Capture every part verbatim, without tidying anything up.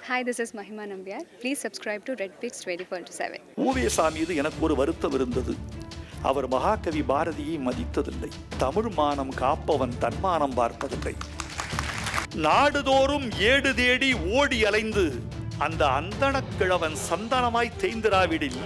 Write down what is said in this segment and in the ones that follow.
Hi, this is Mahima Nambiyar. Please subscribe to redpix twenty-four into seven. U. Ve. Sa. மீது எனக்கு ஒரு வருத்தம் இருந்தது. அவர் மகாகவி பாரதியை மதித்ததில்லை. தமிழ் மானம் காப்பவன் தன்மானம் பார்ப்பதில்லை. நாடுதோறும் ஏடு தேடி ஓடி அலைந்து அந்த அந்தணக்கிழவன் சந்தனமாய் தேய்ந்திராவிடில்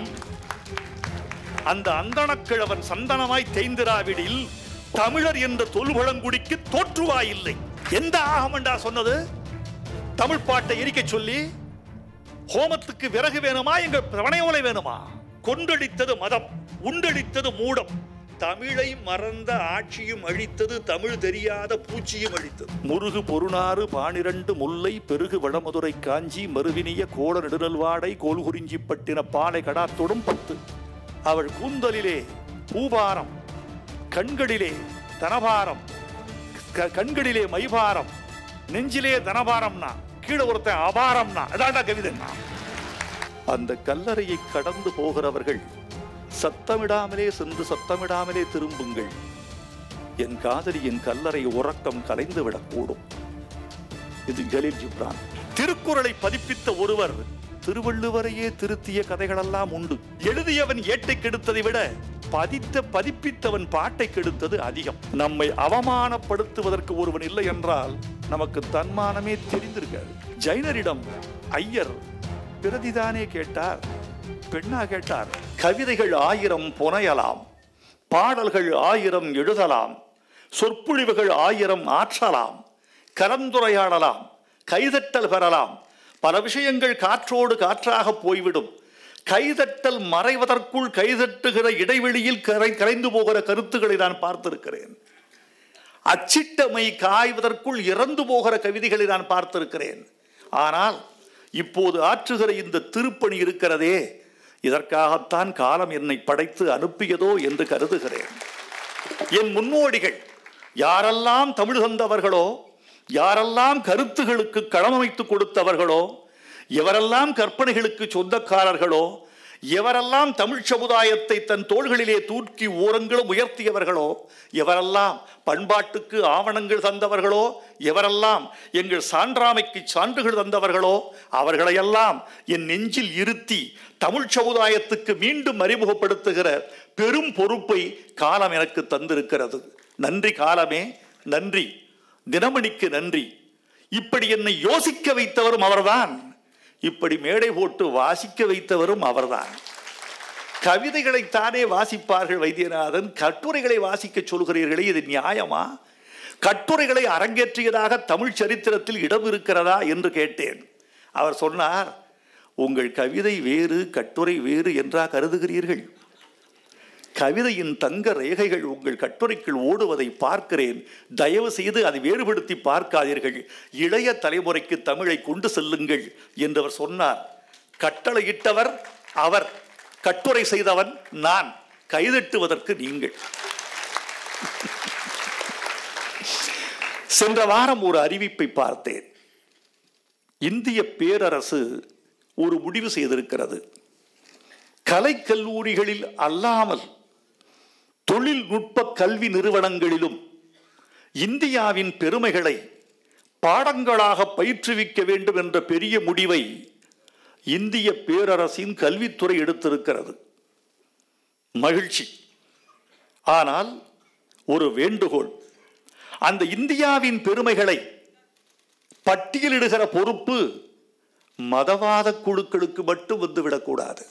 அந்த அந்தணக்கிழவன் சந்தனமாய் தேய்ந்திராவிடில் தமிழர் என்ற தொல்பழங்குடிக்கு தோற்றுவாயில்லை. எந்த ஆகமண்டா சொன்னது? தமிழ் பாட்டை எரிக்க சொல்லி ஹோமத்துக்கு விறகு வேணுமா, எங்கள் பனையோலை வேணுமா? கொண்டளித்தது மதம், உண்டளித்தது மூடம். தமிழை மறந்த ஆட்சியும் அழித்தது, தமிழ் தெரியாத பூச்சியும் அழித்தது. முருகு பொருணாறு பானிரண்டு முல்லை பெருகு வடமதுரை காஞ்சி மறுவினிய கோள நெடுநல்வாடை கோல்குறிஞ்சி பட்டின பாலை கடாத்தொடும் பத்து. அவள் கூந்தலிலே பூபாரம், கண்களிலே தனபாரம், கண்களிலே மைபாரம், நெஞ்சிலே தனபாரம்னா கீழே ஒருத்தன் அபாரம்னா அதான்டா கவிதைன்னா. அந்த கல்லறையை கடந்து போகிறவர்கள் சத்தமிடாமலே சென்று சத்தமிடாமலே திரும்புங்கள். என் காதலியின் கல்லறை உறக்கம் கலைந்து விடக்கூடும். இது ஜலீல் ஜிப்ரான். திருக்குறளை பதிப்பித்த ஒருவர் திருவள்ளுவரையே திருத்திய கதைகளெல்லாம் உண்டு. எழுதியவன் ஏட்டை கெடுத்ததை விட பதித்த பதிப்பித்தவன் பாட்டை கெடுத்தது அதிகம். நம்மை அவமானப்படுத்துவதற்கு ஒருவன் இல்லை என்றால் நமக்கு தன்மானமே தெரிந்திருக்காது. ஜைனரிடம் ஐயர் பிரதிதானே கேட்டார், பெண்ணா கேட்டார். கவிதைகள் ஆயிரம் புனையலாம், பாடல்கள் ஆயிரம் எழுதலாம், சொற்பொழிவுகள் ஆயிரம் ஆற்றலாம், கலந்துரையாடலாம், கைதட்டல் பெறலாம். பல விஷயங்கள் காற்றோடு காற்றாக போய்விடும். கைதட்டல் மறைவதற்குள் கைதட்டுகிற இடைவெளியில் கரை கரைந்து போகிற கருத்துக்களை நான் பார்த்திருக்கிறேன். அச்சிட்டமை காய்வதற்குள் இறந்து போகிற கவிதைகளை நான் பார்த்திருக்கிறேன். ஆனால் இப்போது ஆற்றுகிற இந்த திருப்பணி இருக்கிறதே, இதற்காகத்தான் காலம் என்னை படைத்து அனுப்பியதோ என்று கருதுகிறேன். என் முன்னோடிகள் யாரெல்லாம் தமிழ் தந்தவர்களோ, யாரெல்லாம் கருத்துகளுக்கு களமமைத்து கொடுத்தவர்களோ, எவரெல்லாம் கற்பனைகளுக்கு சொந்தக்காரர்களோ, எவரெல்லாம் தமிழ் சமுதாயத்தை தன் தோள்களிலே தூக்கி ஓரங்களும் உயர்த்தியவர்களோ, எவரெல்லாம் பண்பாட்டுக்கு ஆவணங்கள் தந்தவர்களோ, எவரெல்லாம் எங்கள் சான்றாமைக்கு சான்றுகள் தந்தவர்களோ, அவர்களையெல்லாம் என் நெஞ்சில் இருத்தி தமிழ் சமுதாயத்துக்கு மீண்டும் அறிமுகப்படுத்துகிற பெரும் பொறுப்பை காலம் எனக்கு தந்திருக்கிறது. நன்றி காலமே, நன்றி. தினமணிக்கு நன்றி. இப்படி என்னை யோசிக்க வைத்தவரும் அவர்தான், இப்படி மேடை போட்டு வாசிக்க வைத்தவரும் அவர்தான். கவிதைகளைத்தானே வாசிப்பார்கள் வைத்தியநாதன், கட்டுரைகளை வாசிக்க சொல்கிறீர்களே, இது நியாயமா? கட்டுரைகளை அரங்கேற்றியதாக தமிழ் சரித்திரத்தில் இடம் இருக்கிறதா என்று கேட்டேன். அவர் சொன்னார், உங்கள் கவிதை வேறு கட்டுரை வேறு என்றா கருதுகிறீர்கள்? கவிதையின் தங்க ரேகைகள் உங்கள் கட்டுரைக்குள் ஓடுவதை பார்க்கிறேன். தயவு செய்து அதை வேறுபடுத்தி பார்க்காதீர்கள். இளைய தலைமுறைக்கு தமிழை கொண்டு செல்லுங்கள் என்றவர் சொன்னார். கட்டளையிட்டவர் அவர், கட்டுரை செய்தவன் நான், கைதட்டுவதற்கு நீங்கள். சென்ற வாரம் ஒரு அறிவிப்பை பார்த்தேன். இந்திய பேரரசு ஒரு முடிவு செய்திருக்கிறது. கலைக்கல்லூரிகளில் அல்லாமல் தொழில்நுட்ப கல்வி நிறுவனங்களிலும் இந்தியாவின் பெருமைகளை பாடங்களாக பயிற்றுவிக்க வேண்டும் என்ற பெரிய முடிவை இந்திய பேரரசின் கல்வித்துறை எடுத்திருக்கிறது. மகிழ்ச்சி. ஆனால் ஒரு வேண்டுகோள், அந்த இந்தியாவின் பெருமைகளை பட்டியலிடுகிற பொறுப்பு மதவாத குழுக்களுக்கு மட்டும் வந்துவிடக்கூடாது.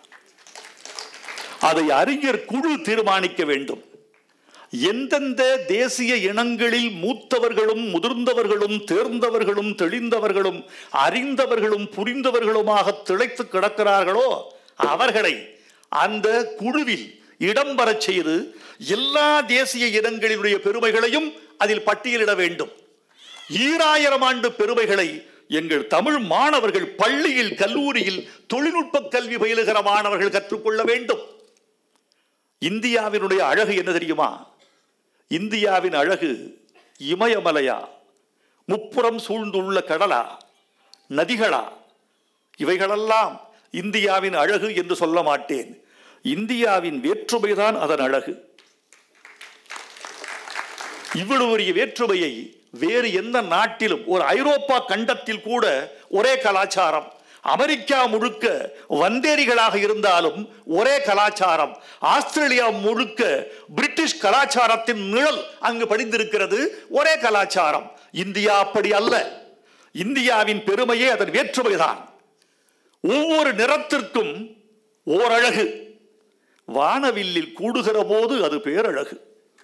அதை அறிஞர் குழு தீர்மானிக்க வேண்டும். எந்தெந்த தேசிய இனங்களில் மூத்தவர்களும் முதிர்ந்தவர்களும் தேர்ந்தவர்களும் தெளிந்தவர்களும் அறிந்தவர்களும் புரிந்தவர்களுமாக திளைத்து கிடக்கிறார்களோ அவர்களை அந்த குழுவில் இடம்பெற செய்து எல்லா தேசிய இனங்களினுடைய பெருமைகளையும் அதில் பட்டியலிட வேண்டும். ஈராயிரம் ஆண்டு பெருமைகளை எங்கள் தமிழ் மாணவர்கள் பள்ளியில் கல்லூரியில் தொழில்நுட்ப கல்வி பயிலுகிற மாணவர்கள் கற்றுக்கொள்ள வேண்டும். இந்தியாவினுடைய அழகு என்ன தெரியுமா? இந்தியாவின் அழகு இமயமலையா, முப்புறம் சூழ்ந்துள்ள கடலா, நதிகளா? இவைகளெல்லாம் இந்தியாவின் அழகு என்று சொல்ல மாட்டேன். இந்தியாவின் வேற்றுமைதான் அதன் அழகு. இவ்வளவு பெரிய வேற்றுமையை வேறு எந்த நாட்டிலும், ஒரு ஐரோப்பா கண்டத்தில் கூட ஒரே கலாச்சாரம். அமெரிக்கா முழுக்க வந்தேரிகளாக இருந்தாலும் ஒரே கலாச்சாரம். ஆஸ்திரேலியா முழுக்க பிரிட்டிஷ் கலாச்சாரத்தின் நிழல் அங்கு படிந்திருக்கிறது. ஒரே கலாச்சாரம். இந்தியா அப்படி அல்ல. இந்தியாவின் பெருமையே அதன் வேற்றுமைதான். ஒவ்வொரு நிறத்திற்கும் ஓரழகு. வானவில்லில் கூடுகிற போது அது பேரழகு.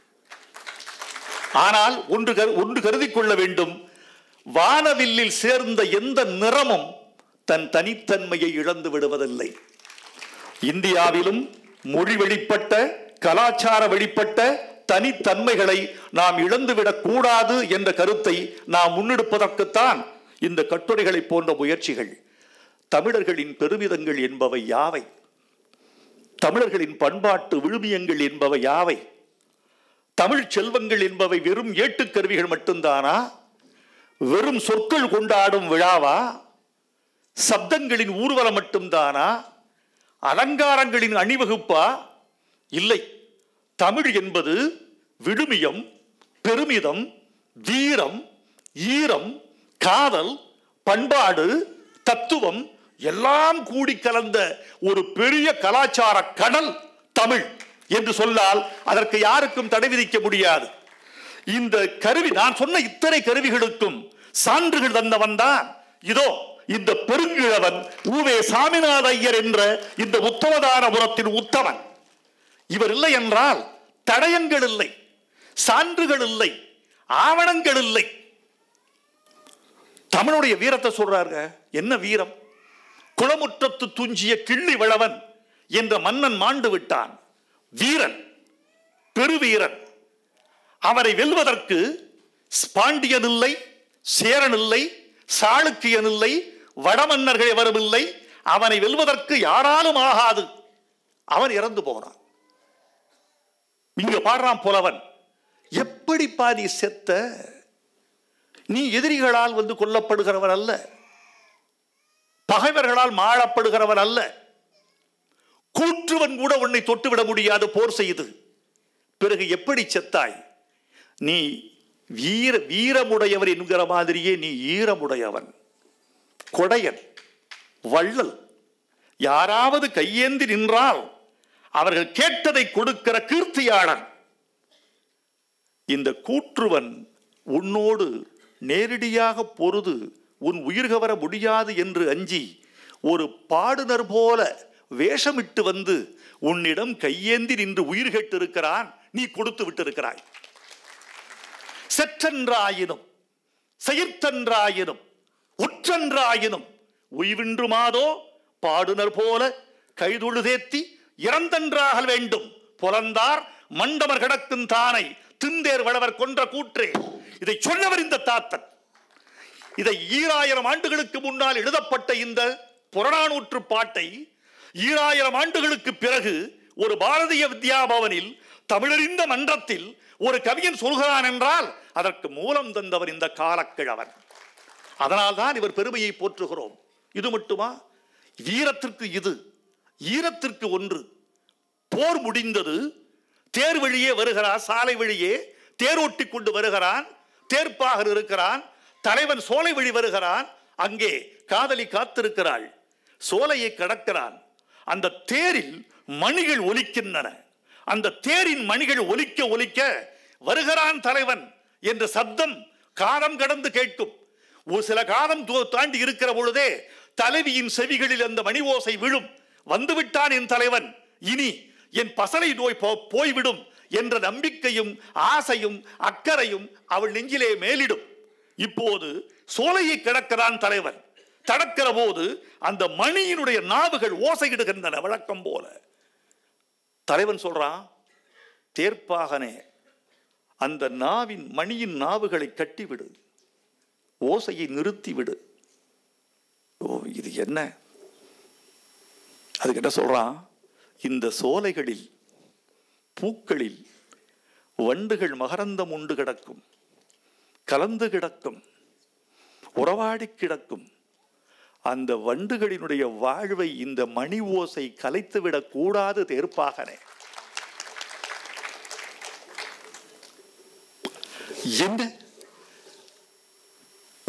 ஆனால் ஒன்று ஒன்று கருதி கொள்ள வேண்டும், வானவில்லில் சேர்ந்த எந்த நிறமும் தன் தனித்தன்மையை இழந்து விடுவதில்லை. இந்தியாவிலும் மொழி வெளிப்பட்ட, கலாச்சார வெளிப்பட்ட தனித்தன்மைகளை நாம் இழந்துவிடக் கூடாது என்ற கருத்தை நாம் முன்னெடுப்பதற்குத்தான் இந்த கட்டுரைகளை போன்ற முயற்சிகள். தமிழர்களின் பெருமிதங்கள் என்பவை யாவை? தமிழர்களின் பண்பாட்டு விழுமியங்கள் என்பவை யாவை? தமிழ் செல்வங்கள் என்பவை வெறும் ஏட்டுக்கருவிகள் மட்டும்தானா? வெறும் சொற்கள் கொண்டாடும் விழாவா? சப்தங்களின் ஊர்வலம் மட்டும்தானா? அலங்காரங்களின் அணிவகுப்பா? இல்லை. தமிழ் என்பது விழுமியம், பெருமிதம், வீரம், ஈரம், காதல், பண்பாடு, தத்துவம் எல்லாம் கூடி கலந்த ஒரு பெரிய கலாச்சார கடல் தமிழ் என்று சொன்னால் அதற்கு யாருக்கும் தடை விதிக்க முடியாது. இந்த கருவி, நான் சொன்ன இத்தனை கருவிகளுக்கும் சான்றுகள் தந்தவன் தான் இதோ இந்த பெருங்கிழவன் உ.வே. சாமிநாத ஐயர் என்ற இந்த உத்தமதானபுரத்தின் உத்தமன். இவர் இல்லை என்றால் தடயங்கள் இல்லை, சான்றுகள் இல்லை, ஆவணங்கள் இல்லை. தமிழுடைய வீரத்தை சொல்றாங்க. என்ன வீரம்? குளமுற்றத்து துஞ்சிய கிள்ளி வளவன் என்ற மன்னன் மாண்டு விட்டான். வீரன், பெருவீரன். அவரை வெல்வதற்கு பாண்டியன் இல்லை, சேரன் இல்லை, சாளுக்கியன் இல்லை, வடமன்னர்கள் எவரும் இல்லை. அவனை வெல்வதற்கு யாராலும் ஆகாது. அவன் இறந்து போனான். இங்க பாடுறான் புலவன், எப்படி பாதி செத்த? நீ எதிரிகளால் வந்து கொல்லப்படுகிறவன் அல்ல, பகைவர்களால் மாளப்படுகிறவன் அல்ல. கூற்றுவன் கூட உன்னை தொட்டுவிட முடியாது போர் செய்து. பிறகு எப்படி செத்தாய்? நீ வீர வீரமுடையவர் என்கிற மாதிரியே நீ ஈரமுடையவன், கொடையன், வள்ளல். யாராவது கையேந்தி நின்றால் அவர்கள் கேட்டதை கொடுக்கிற கீர்த்தியாளன். இந்த கூற்றுவன் உன்னோடு நேரடியாக பொருது உன் உயிர் கவர முடியாது என்று அஞ்சி ஒரு பாடுனர் போல வேஷமிட்டு வந்து உன்னிடம் கையேந்தி நின்று உயிர் கேட்டிருக்கிறான். நீ கொடுத்து விட்டிருக்கிறாய். செற்றன்றாயினும் செயற்தன்றாயினும் உற்றன்றாயினும் உய்வின்று மாதோ பாடுனர் போல கைதொழுதேத்தி இறந்தன்றாக வேண்டும். புலந்தார் மண்டமர் கிடக்கும் தானை திந்தேர் வளவர் கொன்ற கூற்றே. இதை சொன்னவர் இந்த தாத்தன். இதை ஈராயிரம் ஆண்டுகளுக்கு முன்னால் எழுதப்பட்ட இந்த புறநானூற்று பாட்டை ஈராயிரம் ஆண்டுகளுக்கு பிறகு ஒரு பாரதிய வித்யாபவனில் தமிழறிந்த மன்றத்தில் ஒரு கவியன் சொல்கிறான் என்றால் அதற்கு மூலம் தந்தவர் இந்த காலக்கிழவன். அதனால்தான் இவர் பெருமையை போற்றுகிறோம். இது மட்டுமா? வீரத்திற்கு இது, ஈரத்திற்கு ஒன்று. போர் முடிந்தது, தேர் வழியே வருகிறான், சாலை வழியே தேரோட்டி கொண்டு வருகிறான், தேர்ப்பாக இருக்கிறான். தலைவன் சோலை வழி வருகிறான். அங்கே காதலி காத்திருக்கிறாள். சோலையை கடக்கிறான். அந்த தேரில் மணிகள் ஒலிக்கின்றன. அந்த தேரின் மணிகள் ஒலிக்க ஒலிக்க வருகிறான் தலைவன் என்ற சப்தம் காலம் கடந்து கேட்கும். ஒரு சில காலம் தாண்டி இருக்கிற பொழுதே தலைவியின் செவிகளில் அந்த மணி ஓசை விழும். வந்துவிட்டான் என் தலைவன், இனி என் பசலை நோய் போய்விடும் என்ற நம்பிக்கையும் ஆசையும் அக்கறையும் அவள் நெஞ்சிலே மேலிடும். இப்போது சோலையை கடக்கிறான் தலைவன். கடக்கிற போது அந்த மணியினுடைய நாவுகள் ஓசையிடுகின்றன வழக்கம் போல. தலைவன் சொல்றான், தேர்ப்பாகனே, அந்த நாவின் மணியின் நாவுகளை கட்டிவிடு, ஓசையை நிறுத்திவிடு. ஓ, இது என்ன? அதுக்கு என்ன சொல்றான்? இந்த சோலைகளில் பூக்களில் வண்டுகள் மகரந்தம் உண்டு கிடக்கும், கலந்து கிடக்கும், உறவாடி கிடக்கும். அந்த வண்டுகளினுடைய வாழ்வை இந்த மணி ஓசை கலைத்துவிடக் கூடாது தேர்ப்பாகனே. என்ன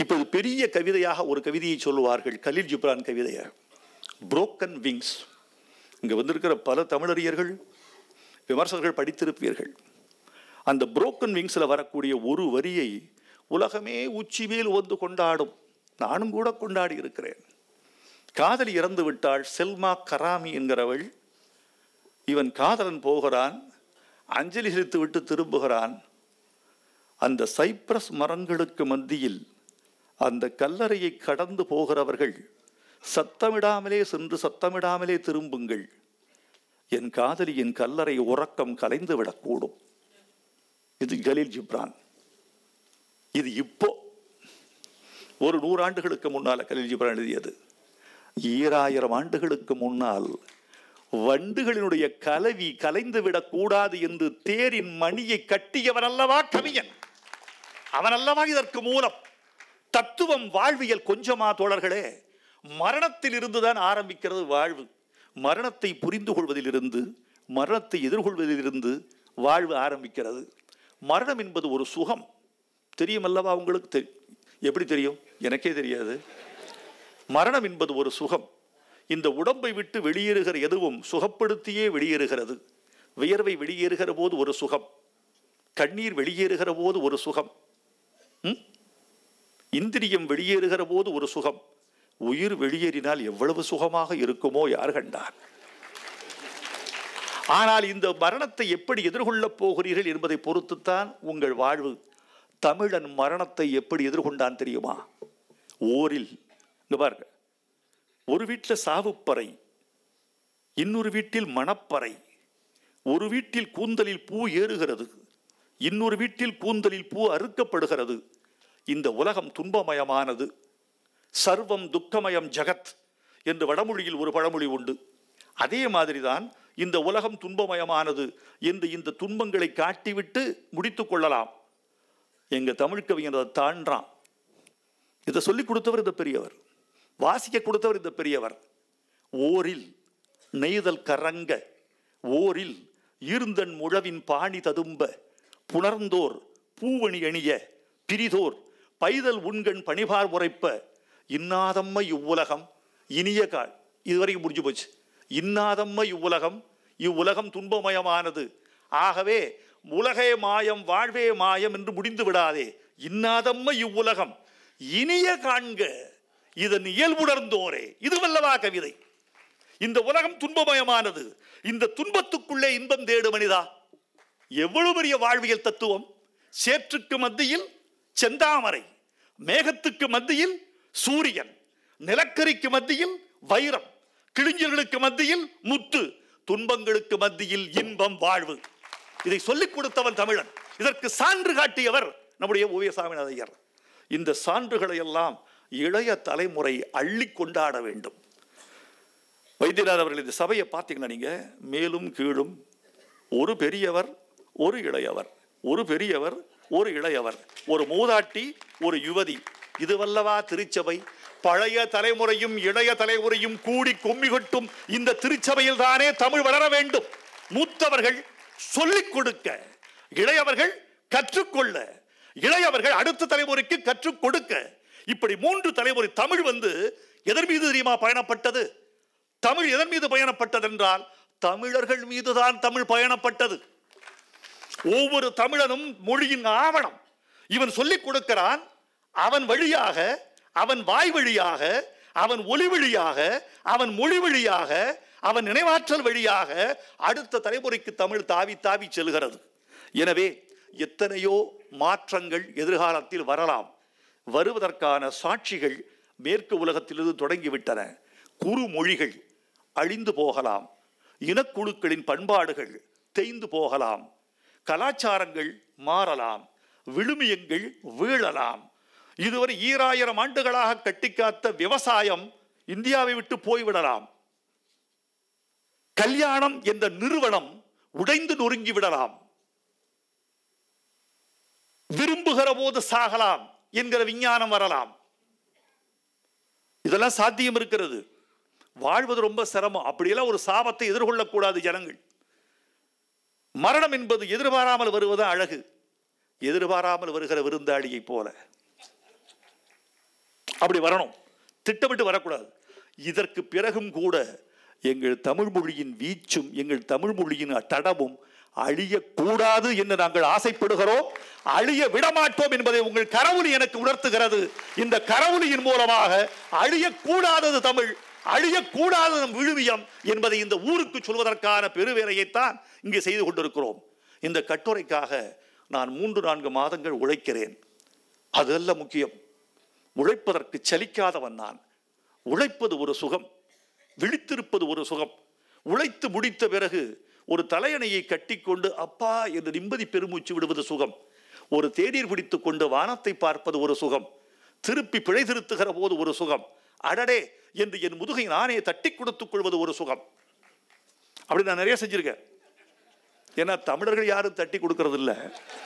இப்போது பெரிய கவிதையாக ஒரு கவிதையை சொல்லுவார்கள், கலீல் ஜிப்ரான் கவிதையை, புரோக்கன் விங்ஸ். இங்கே வந்திருக்கிற பல தமிழறிஞர்கள் விமர்சகர்கள் படித்திருப்பீர்கள். அந்த புரோக்கன் விங்ஸில் வரக்கூடிய ஒரு வரியை உலகமே உச்சி மேல் வந்து கொண்டாடும். நானும் கூட கொண்டாடி இருக்கிறேன். காதலி இறந்து விட்டாள், செல்மா கராமி என்கிறவள். இவன் காதலன் போகிறான், அஞ்சலி செலுத்தி விட்டு திரும்புகிறான். அந்த சைப்ரஸ் மரங்களுக்கு மத்தியில் அந்த கல்லறையை கடந்து போகிறவர்கள் சத்தமிடாமலே சென்று சத்தமிடாமலே திரும்புங்கள், என் காதலியின் கல்லறை உறக்கம் கலைந்து விடக்கூடும். இது கலீல் ஜிப்ரான். இது இப்போ ஒரு நூறாண்டுகளுக்கு முன்னால் கலீல் ஜிப்ரான் எழுதியது. ஈராயிரம் ஆண்டுகளுக்கு முன்னால் வண்டுகளினுடைய கலவி கலைந்து விடக்கூடாது என்று தேரின் மணியை கட்டியவன் அல்லவா கவிஞன். அவன் அல்லவா இதற்கு மூலம். தத்துவம் வாழ்வியல் கொஞ்சமா தோழர்களே? மரணத்தில் இருந்துதான் ஆரம்பிக்கிறது வாழ்வு. மரணத்தை புரிந்து கொள்வதிலிருந்து, மரணத்தை எதிர்கொள்வதிலிருந்து வாழ்வு ஆரம்பிக்கிறது. மரணம் என்பது ஒரு சுகம். தெரியும் அல்லவா உங்களுக்கு? எப்படி தெரியும்? எனக்கே தெரியாது. மரணம் என்பது ஒரு சுகம். இந்த உடம்பை விட்டு வெளியேறுகிற எதுவும் சுகப்படுத்தியே வெளியேறுகிறது. வியர்வை வெளியேறுகிற போது ஒரு சுகம், கண்ணீர் வெளியேறுகிற போது ஒரு சுகம், இந்திரியம் வெளியேறுகிற போது ஒரு சுகம். உயிர் வெளியேறினால் எவ்வளவு சுகமாக இருக்குமோ யார் கண்டார்? ஆனால் இந்த மரணத்தை எப்படி எதிர்கொள்ளப் போகிறீர்கள் என்பதை பொறுத்துத்தான் உங்கள் வாழ்வு. தமிழன் மரணத்தை எப்படி எதிர்கொண்டான் தெரியுமா? ஓரில் பாருங்க, ஒரு வீட்டில் சாவுப்பறை, இன்னொரு வீட்டில் மணப்பறை. ஒரு வீட்டில் கூந்தலில் பூ ஏறுகிறது, இன்னொரு வீட்டில் கூந்தலில் பூ அறுக்கப்படுகிறது. இந்த உலகம் துன்பமயமானது. சர்வம் துக்கமயம் ஜகத் என்று வடமொழியில் ஒரு பழமொழி உண்டு. அதே மாதிரிதான் இந்த உலகம் துன்பமயமானது என்று இந்த துன்பங்களை காட்டிவிட்டு முடித்து கொள்ளலாம். எங்க தமிழ் கவிஞர் அதை தாண்டான். இதை சொல்லிக் கொடுத்தவர் இந்த பெரியவர், வாசிக்க கொடுத்தவர் இந்த பெரியவர். ஓரில் நெய்தல் கரங்க, ஓரில் ஈர்ந்தன் முழவின் பாணி ததும்ப, புணர்ந்தோர் பூவணி அணிய, பிரிதோர் பைதல் உண்கண் பணிபார் உரைப்ப, இன்னாதம்ம இவ்வுலகம் இனிய கால். இதுவரைக்கும் முடிஞ்சு போச்சு. இன்னாதம்ம இவ்வுலகம், இவ்வுலகம் துன்பமயமானது. ஆகவே உலகே மாயம் வாழ்வே மாயம் என்று முடிந்து விடாதே. இன்னாதம்ம இவ்வுலகம் இனிய காண்க இதன் இயல்புணர்ந்தோரே. இது வல்லவா கவிதை. இந்த உலகம் துன்பமயமானது, இந்த துன்பத்துக்குள்ளே இன்பம் தேடு மனிதா. எவ்வளவு பெரிய வாழ்வியல் தத்துவம்! சேற்றுக்கு மத்தியில் செந்தாமரை, மேகத்துக்கு மத்தியில் சூரியன், நிலக்கரிக்கு மத்தியில் வைரம், கிழிஞ்சல்களுக்கு மத்தியில் முத்து, துன்பங்களுக்கு மத்தியில் இன்பம் வாழ்வு. இதை சொல்லிக் கொடுத்தவன் தமிழன். இதற்கு சான்று காட்டியவர் நம்முடைய u.v.swaminatha ஐயர். இந்த சான்றுகளை எல்லாம் இளைய தலைமுறை அள்ளி கொண்டாட வேண்டும். வைத்தியநாதன் அவர்கள் இந்த சபையை பார்த்தீங்கன்னா நீங்க மேலும் கீழும் ஒரு பெரியவர் ஒரு இளையவர், ஒரு பெரியவர் ஒரு இளையவர், ஒரு மூதாட்டி ஒரு யுவதி. இதுவல்லவா திருச்சபை? பழைய தலைமுறையும் இளைய தலைமுறையும் கூடி கொம்மி கொட்டும் இந்த திருச்சபையில் தானே தமிழ் வளர வேண்டும். மூத்தவர்கள் சொல்லிக் கொடுக்க, இளையவர்கள் கற்றுக்கொள்ள, இளையவர்கள் அடுத்த தலைமுறைக்கு கற்றுக் கொடுக்க. இப்படி மூன்று தலைமுறை தமிழ் வந்து எதன் மீது தெரியுமா பயணப்பட்டது? தமிழ் எதன் மீது பயணப்பட்டது என்றால் தமிழர்கள் மீதுதான் தமிழ் பயணப்பட்டது. ஒவ்வொரு தமிழனும் மொழியின் ஆவணம். இவன் சொல்லிக் கொடுக்கிறான், அவன் வழியாக, அவன் வாய் வழியாக, அவன் ஒலி வழியாக, அவன் மொழி வழியாக, அவன் நினைவாற்றல் வழியாக அடுத்த தலைமுறைக்கு தமிழ் தாவி தாவி செல்கிறது. எனவே எத்தனையோ மாற்றங்கள் எதிர்காலத்தில் வரலாம். வருவதற்கான சாட்சிகள் மேற்கு உலகத்திலிருந்து தொடங்கிவிட்டன. குறு மொழிகள் அழிந்து போகலாம், இனக்குழுக்களின் பண்பாடுகள் தேய்ந்து போகலாம், கலாச்சாரங்கள் மாறலாம், விழுமியங்கள் வீழலாம். இதுவரை ஈராயிரம் ஆண்டுகளாக கட்டிக்காத்த விவசாயம் இந்தியாவை விட்டு போய்விடலாம். கல்யாணம் என்ற நிறுவனம் உடைந்து நொறுங்கி விடலாம். விரும்புகிற போது சாகலாம் என்கிற விஞ்ஞானம் வரலாம். இதெல்லாம் சாத்தியம் இருக்கிறது. வாழ்வது ரொம்ப சிரமம். அப்படியெல்லாம் ஒரு சாபத்தை எதிர்கொள்ளக்கூடாது ஜனங்கள். மரணம் என்பது எதிர்பாராமல் வருவது அழகு. எதிர்பாராமல் வருகிற விருந்தாளியை போல அப்படி வரணும், திட்டமிட்டு வரக்கூடாது. இதற்கு பிறகும் கூட எங்கள் தமிழ் மொழியின் வீச்சும் எங்கள் தமிழ் மொழியின் தடமும் அழியக்கூடாது என்று நாங்கள் ஆசைப்படுகிறோம். அழிய விடமாட்டோம் என்பதை உங்கள் கரவொலி எனக்கு உணர்த்துகிறது. இந்த கரவொலியின் மூலமாக அழியக்கூடாதது தமிழ், அழியக்கூடாதது நம் விழுமியம் என்பதை இந்த ஊருக்கு சொல்வதற்கான பெருவேலையைத்தான் இங்கே செய்து கொண்டிருக்கிறோம். இந்த கட்டுரைக்காக நான் மூன்று நான்கு மாதங்கள் உழைக்கிறேன். அதல்ல முக்கியம். உழைப்பதற்கு சலிக்காதவன் நான். உழைப்பது ஒரு சுகம், விழித்திருப்பது ஒரு சுகம். உழைத்து முடித்த பிறகு ஒரு தலையணையை கட்டிக்கொண்டு அப்பா என்று நிம்மதி பெருமூச்சு விடுவது சுகம். ஒரு தேநீர் பிடித்துக் கொண்டு வானத்தை பார்ப்பது ஒரு சுகம். திருப்பி பிழை திருத்துகிற போது ஒரு சுகம். அடடே என்று என் முதுகை நானே தட்டி கொடுத்துக் கொள்வது ஒரு சுகம். அப்படி நான் நிறைய செஞ்சிருக்கேன். ஏன்னா தமிழர்கள் யாரும் தட்டி கொடுக்கறது இல்லை.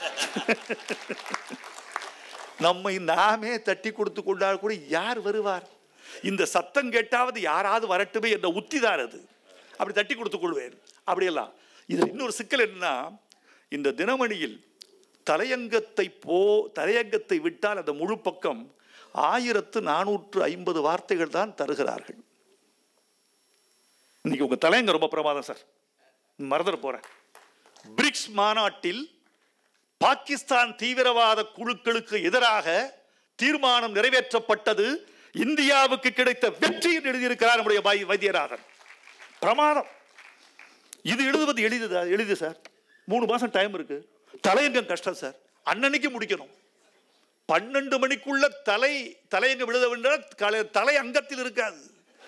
நம்மை நாமே தட்டி கொடுத்து கொண்டால் கூட யார் வருவார்? இந்த சத்தம் கேட்டாவது யாராவது வரட்டுமே என்ற உத்திதான் அது. அப்படி தட்டி கொடுத்துக் கொள்வேன். அப்படியெல்லாம் இது இன்னொரு சிக்கல் என்னன்னா, இந்த தினமணியில் தலையங்கத்தை போ தலையங்கத்தை விட்டால் அந்த முழு பக்கம் ஆயிரத்து நானூற்று ஐம்பது வார்த்தைகள் தான் தருகிறார்கள். இன்னைக்கு உங்க தலையங்க ரொம்ப பிரமாதம் சார். மறந்துட போறேன். பிரிக்ஸ் மாநாட்டில் பாகிஸ்தான் தீவிரவாத குழுக்களுக்கு எதிராக தீர்மானம் நிறைவேற்றப்பட்டது, இந்தியாவுக்கு கிடைத்த வெற்றி என்று எழுதியிருக்கிறார் நம்முடைய வைத்தியநாதன். பிரமாதம். இது எழுதுவது எளிது எளிது சார். மூணு மாசம் டைம் இருக்கு. தலையங்கம் கஷ்டம் சார். அன்னன்னைக்கு முடிக்கணும். பன்னெண்டு மணிக்குள்ள தலை தலையங்கம் எழுத வேண்டாம். தலை அங்கத்தில் இருக்காது.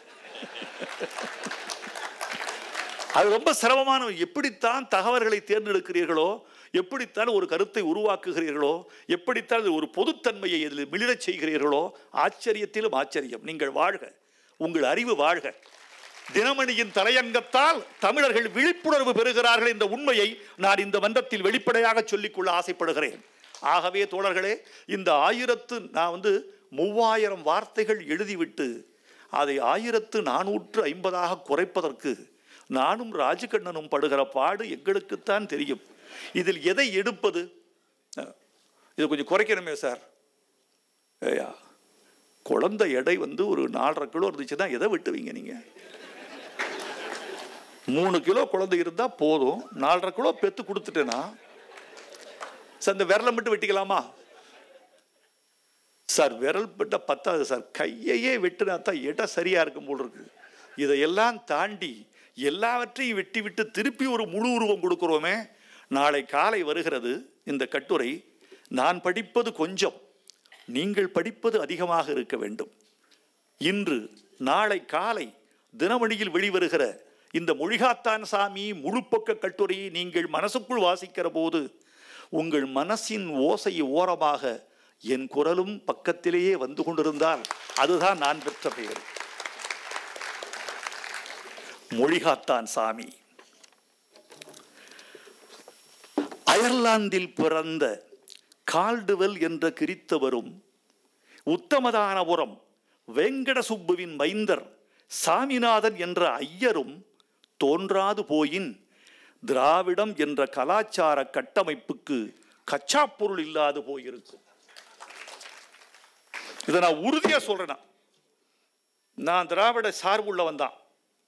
அது ரொம்ப சிரமமான. எப்படித்தான் தகவல்களை தேர்ந்தெடுக்கிறீர்களோ, எப்படித்தான் ஒரு கருத்தை உருவாக்குகிறீர்களோ, எப்படித்தான் ஒரு பொதுத்தன்மையை இதில் மிளிரச் செய்கிறீர்களோ, ஆச்சரியத்திலும் ஆச்சரியம். நீங்கள் வாழ்க, உங்கள் அறிவு வாழ்க. தினமணியின் தலையங்கத்தால் தமிழர்கள் விழிப்புணர்வு பெறுகிறார்கள் என்ற உண்மையை நான் இந்த மன்றத்தில் வெளிப்படையாக சொல்லிக்கொள்ள ஆசைப்படுகிறேன். ஆகவே தோழர்களே, இந்த ஆயிரத்து நான் வந்து மூவாயிரம் வார்த்தைகள் எழுதிவிட்டு அதை ஆயிரத்து நானூற்று ஐம்பதாக குறைப்பதற்கு நானும் ராஜகண்ணனும் படுகிற பாடு எங்களுக்குத்தான் தெரியும். இதில் எதை எடுப்பது? இதை கொஞ்சம் குறைக்கணுமே சார். ஏயா, குழந்தை எடை வந்து ஒரு நாலரை கிலோ இருந்துச்சுன்னா எதை வெட்டுவீங்க நீங்க? மூணு கிலோ குழந்தை இருந்தா போதும். நாலரை கிலோ பெத்து கொடுத்துட்டேன்னா சார் இந்த விரலை மட்டும் வெட்டிக்கலாமா சார்? விரல் பெட்ட பத்தாது சார். கையையே வெட்டினா தான் இடம் சரியா இருக்கும் போல் இருக்கு. இதையெல்லாம் தாண்டி எல்லாவற்றையும் வெட்டி விட்டு திருப்பி ஒரு முழு உருவம் கொடுக்கிறோமே. நாளை காலை வருகிறது இந்த கட்டுரை. நான் படிப்பது கொஞ்சம், நீங்கள் படிப்பது அதிகமாக இருக்க வேண்டும். இன்று நாளை காலை தினமணியில் வெளிவருகிற இந்த மொழிகாத்தான் சாமி முழுப்பக்க கட்டுரையை நீங்கள் மனசுக்குள் வாசிக்கிற போது உங்கள் மனசின் ஓசை ஓரமாக என் குரலும் பக்கத்திலேயே வந்து கொண்டிருந்தால் அதுதான் நான் பெற்ற பெயர். மொழிகாத்தான் சாமி அயர்லாந்தில் பிறந்த கால்டுவெல் என்ற கிறித்தவரும் உத்தமதானபுரம் வெங்கடசுப்புவின் மைந்தர் சாமிநாதன் என்ற ஐயரும் தோன்றாது போயின் திராவிடம் என்ற கலாச்சார கட்டமைப்புக்கு கச்சா பொருள் இல்லாது போயிருக்கும். இதை நான் உறுதியா சொல்றேன். நான் திராவிட சார்புள்ளவன் தான்.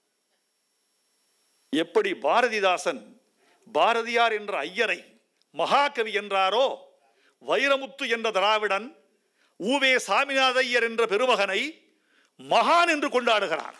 எப்படி பாரதிதாசன் பாரதியார் என்ற ஐயரை மகாகவி என்றாரோ, வைரமுத்து என்ற திராவிடன் உ.வே. சாமிநாத ஐயர் என்ற பெருமகனை மகான் என்று கொண்டாடுகிறார்.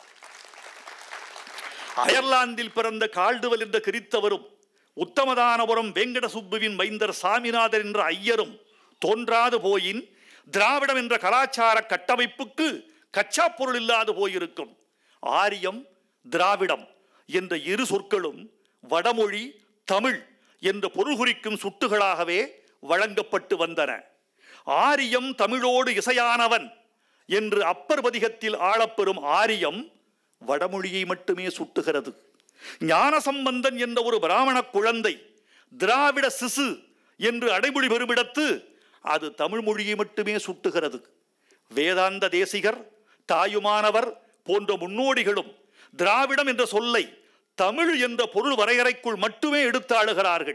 அயர்லாந்தில் பிறந்த கால்டுவெல் என்ற கிறித்தவரும் உத்தமதானபுரம் வெங்கடசுப்புவின் மைந்தர் சாமிநாதன் என்ற ஐயரும் தோன்றாது போயின் திராவிடம் என்ற கலாச்சார கட்டமைப்புக்கு கச்சா பொருள் இல்லாது போயிருக்கும். ஆரியம் திராவிடம் என்ற இரு சொற்களும் வடமொழி தமிழ் என்ற பொருள் குறிக்கும் சுட்டுகளாகவே வழங்கப்பட்டு வந்தன. ஆரியம் தமிழோடு இசையானவன் என்று அப்பர் பதிகத்தில் ஆளப்பெறும் ஆரியம் வடமொழியை மட்டுமே சுட்டுகிறது. ஞானசம்பந்தன் என்ற ஒரு பிராமண குழந்தை திராவிட சிசு என்று அடைமொழி பெருமிடத்து அது தமிழ் மொழியை மட்டுமே சுட்டுகிறது. வேதாந்த தேசிகர், தாயுமானவர் போன்ற முன்னோடிகளும் திராவிடம் என்ற சொல்லை தமிழ் என்ற பொருள் வரையறைக்குள் மட்டுமே எடுத்தாளுகிறார்கள்.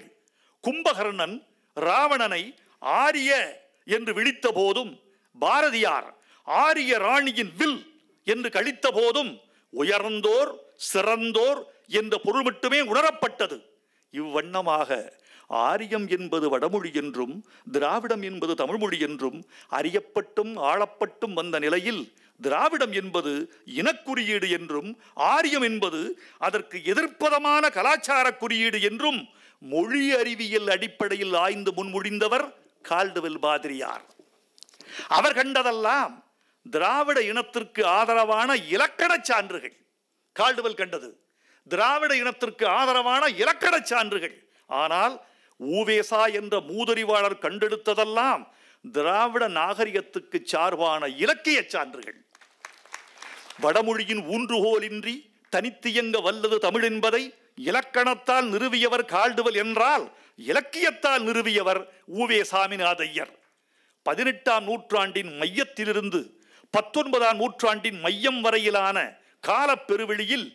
கும்பகர்ணன் ராவணனை ஆரிய என்று விழித்த போதும் பாரதியார் ஆரிய ராணியின் வில் என்று கழித்த போதும் உயர்ந்தோர் சிறந்தோர் என்ற பொருள் மட்டுமே உணரப்பட்டது. இவ்வண்ணமாக ஆரியம் என்பது வடமொழி என்றும் திராவிடம் என்பது தமிழ்மொழி என்றும் அறியப்பட்டும் ஆளப்பட்டும் வந்த நிலையில் திராவிடம் என்பது இனக்குறியீடு என்றும் ஆரியம் என்பது அதற்கு எதிர்ப்பதமான கலாச்சார குறியீடு என்றும் மொழி அறிவியல் அடிப்படையில் ஆய்ந்து முன்மொழிந்தவர் கால்டுவெல் பாதிரியார். அவர் கண்டதெல்லாம் திராவிட இனத்திற்கு ஆதரவான இலக்கண சான்றுகள். கால்டுவெல் கண்டது திராவிட இனத்திற்கு ஆதரவான இலக்கண சான்றுகள். ஆனால் ஊவேசா என்ற மூதறிவாளர் கண்டெடுத்ததெல்லாம் திராவிட நாகரிகத்துக்கு சார்பான இலக்கிய சான்றுகள். வடமொழியின் ஊன்றுகோலின்றி தனித்தியங்க வல்லது தமிழ் என்பதை இலக்கணத்தால் நிறுவியவர் கால்டுவெல் என்றால் இலக்கியத்தால் நிறுவியவர் உ.வே.சாமிநாத ஐயர். பதினெட்டாம் நூற்றாண்டின் மையத்திலிருந்து பத்தொன்பதாம் நூற்றாண்டின் மையம் வரையிலான கால பெருவெளியில்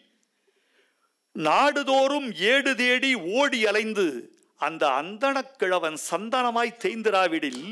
நாடுதோறும் ஏடு தேடி ஓடி அலைந்து அந்த அந்தணக்கிழவன் சந்தனமாய் தேய்ந்திராவிடில்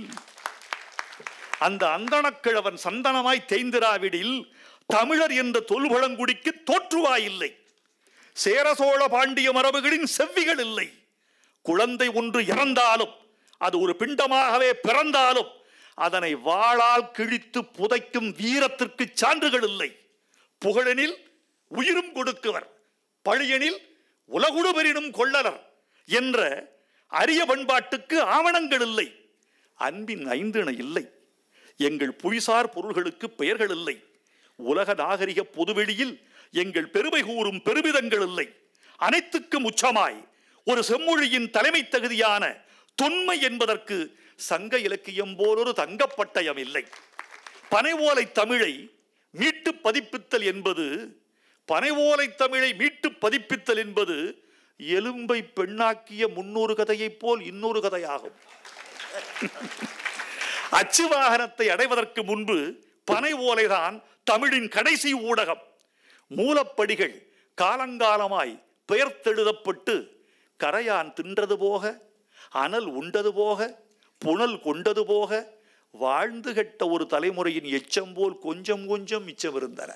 அந்த அந்தணக்கிழவன் சந்தனமாய் தேய்ந்திராவிடில் தமிழர் என்ற தொல்பழங்குடிக்கு தோற்றுவாயில்லை. சேரசோழ பாண்டிய மரபுகளின் செவ்விகள் இல்லை. குழந்தை ஒன்று இறந்தாலும் அது ஒரு பிண்டமாகவே பிறந்தாலும் அதனை வாளால் கிழித்து புதைக்கும் வீரத்திற்கு சான்றுகள் இல்லை. புகழெனில் உயிரும் கொடுக்குவர், பழியெனில் உலகுடு பெரினும் கொள்ளலர் என்ற அரிய பண்பாட்டுக்கு ஆவணங்கள் இல்லை. அன்பின் ஐந்திணை இல்லை. எங்கள் புவிசார் பொருள்களுக்கு பெயர்கள் இல்லை. உலக நாகரிக பொதுவெளியில் எங்கள் பெருமை கூறும் பெருமிதங்கள் இல்லை. அனைத்துக்கும் உச்சமாய் ஒரு செம்மொழியின் தலைமை தகுதியான தொன்மை என்பதற்கு சங்க இலக்கியம் போலொரு தங்கப்பட்டயம் இல்லை. பனைவோலை தமிழை மீட்டு பதிப்பித்தல் என்பது பனைவோலை தமிழை மீட்டு பதிப்பித்தல் என்பது எலும்பை பெண்ணாக்கிய முன்னொரு கதையைப் போல் இன்னொரு கதையாகும். அச்சு வாகனத்தை அடைவதற்கு முன்பு பனை ஓலைதான் தமிழின் கடைசி ஊடகம். மூலப்படிகள் காலங்காலமாய் பெயர்த்தெழுதப்பட்டு கரையான் தின்றது போக, அனல் உண்டது போக, புனல் கொண்டது போக வாழ்ந்து கெட்ட ஒரு தலைமுறையின் எச்சம் போல் கொஞ்சம் கொஞ்சம் மிச்சம் இருந்தன.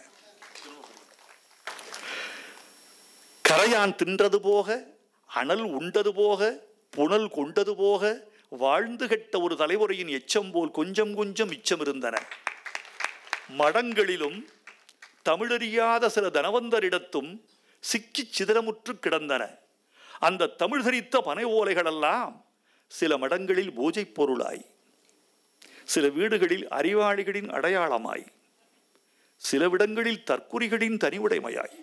கரையான் தின்றது போக, அனல் உண்டது போக, புனல் கொண்டது போக வாழ்ந்து கெட்ட ஒரு தலைமுறையின் எச்சம் போல் கொஞ்சம் கொஞ்சம் மிச்சம் இருந்தன. மடங்களிலும் தமிழறியாத சில தனவந்தரிடத்தும் சிக்கி சிதறமுற்று கிடந்தன. அந்த தமிழ் தரித்த பனை ஓலைகளெல்லாம் சில மடங்களில் பூஜை பொருளாய், சில வீடுகளில் அறிவாளிகளின் அடையாளமாய், சில விடங்களில் தற்குறிகளின் தனிவுடைமையாய்,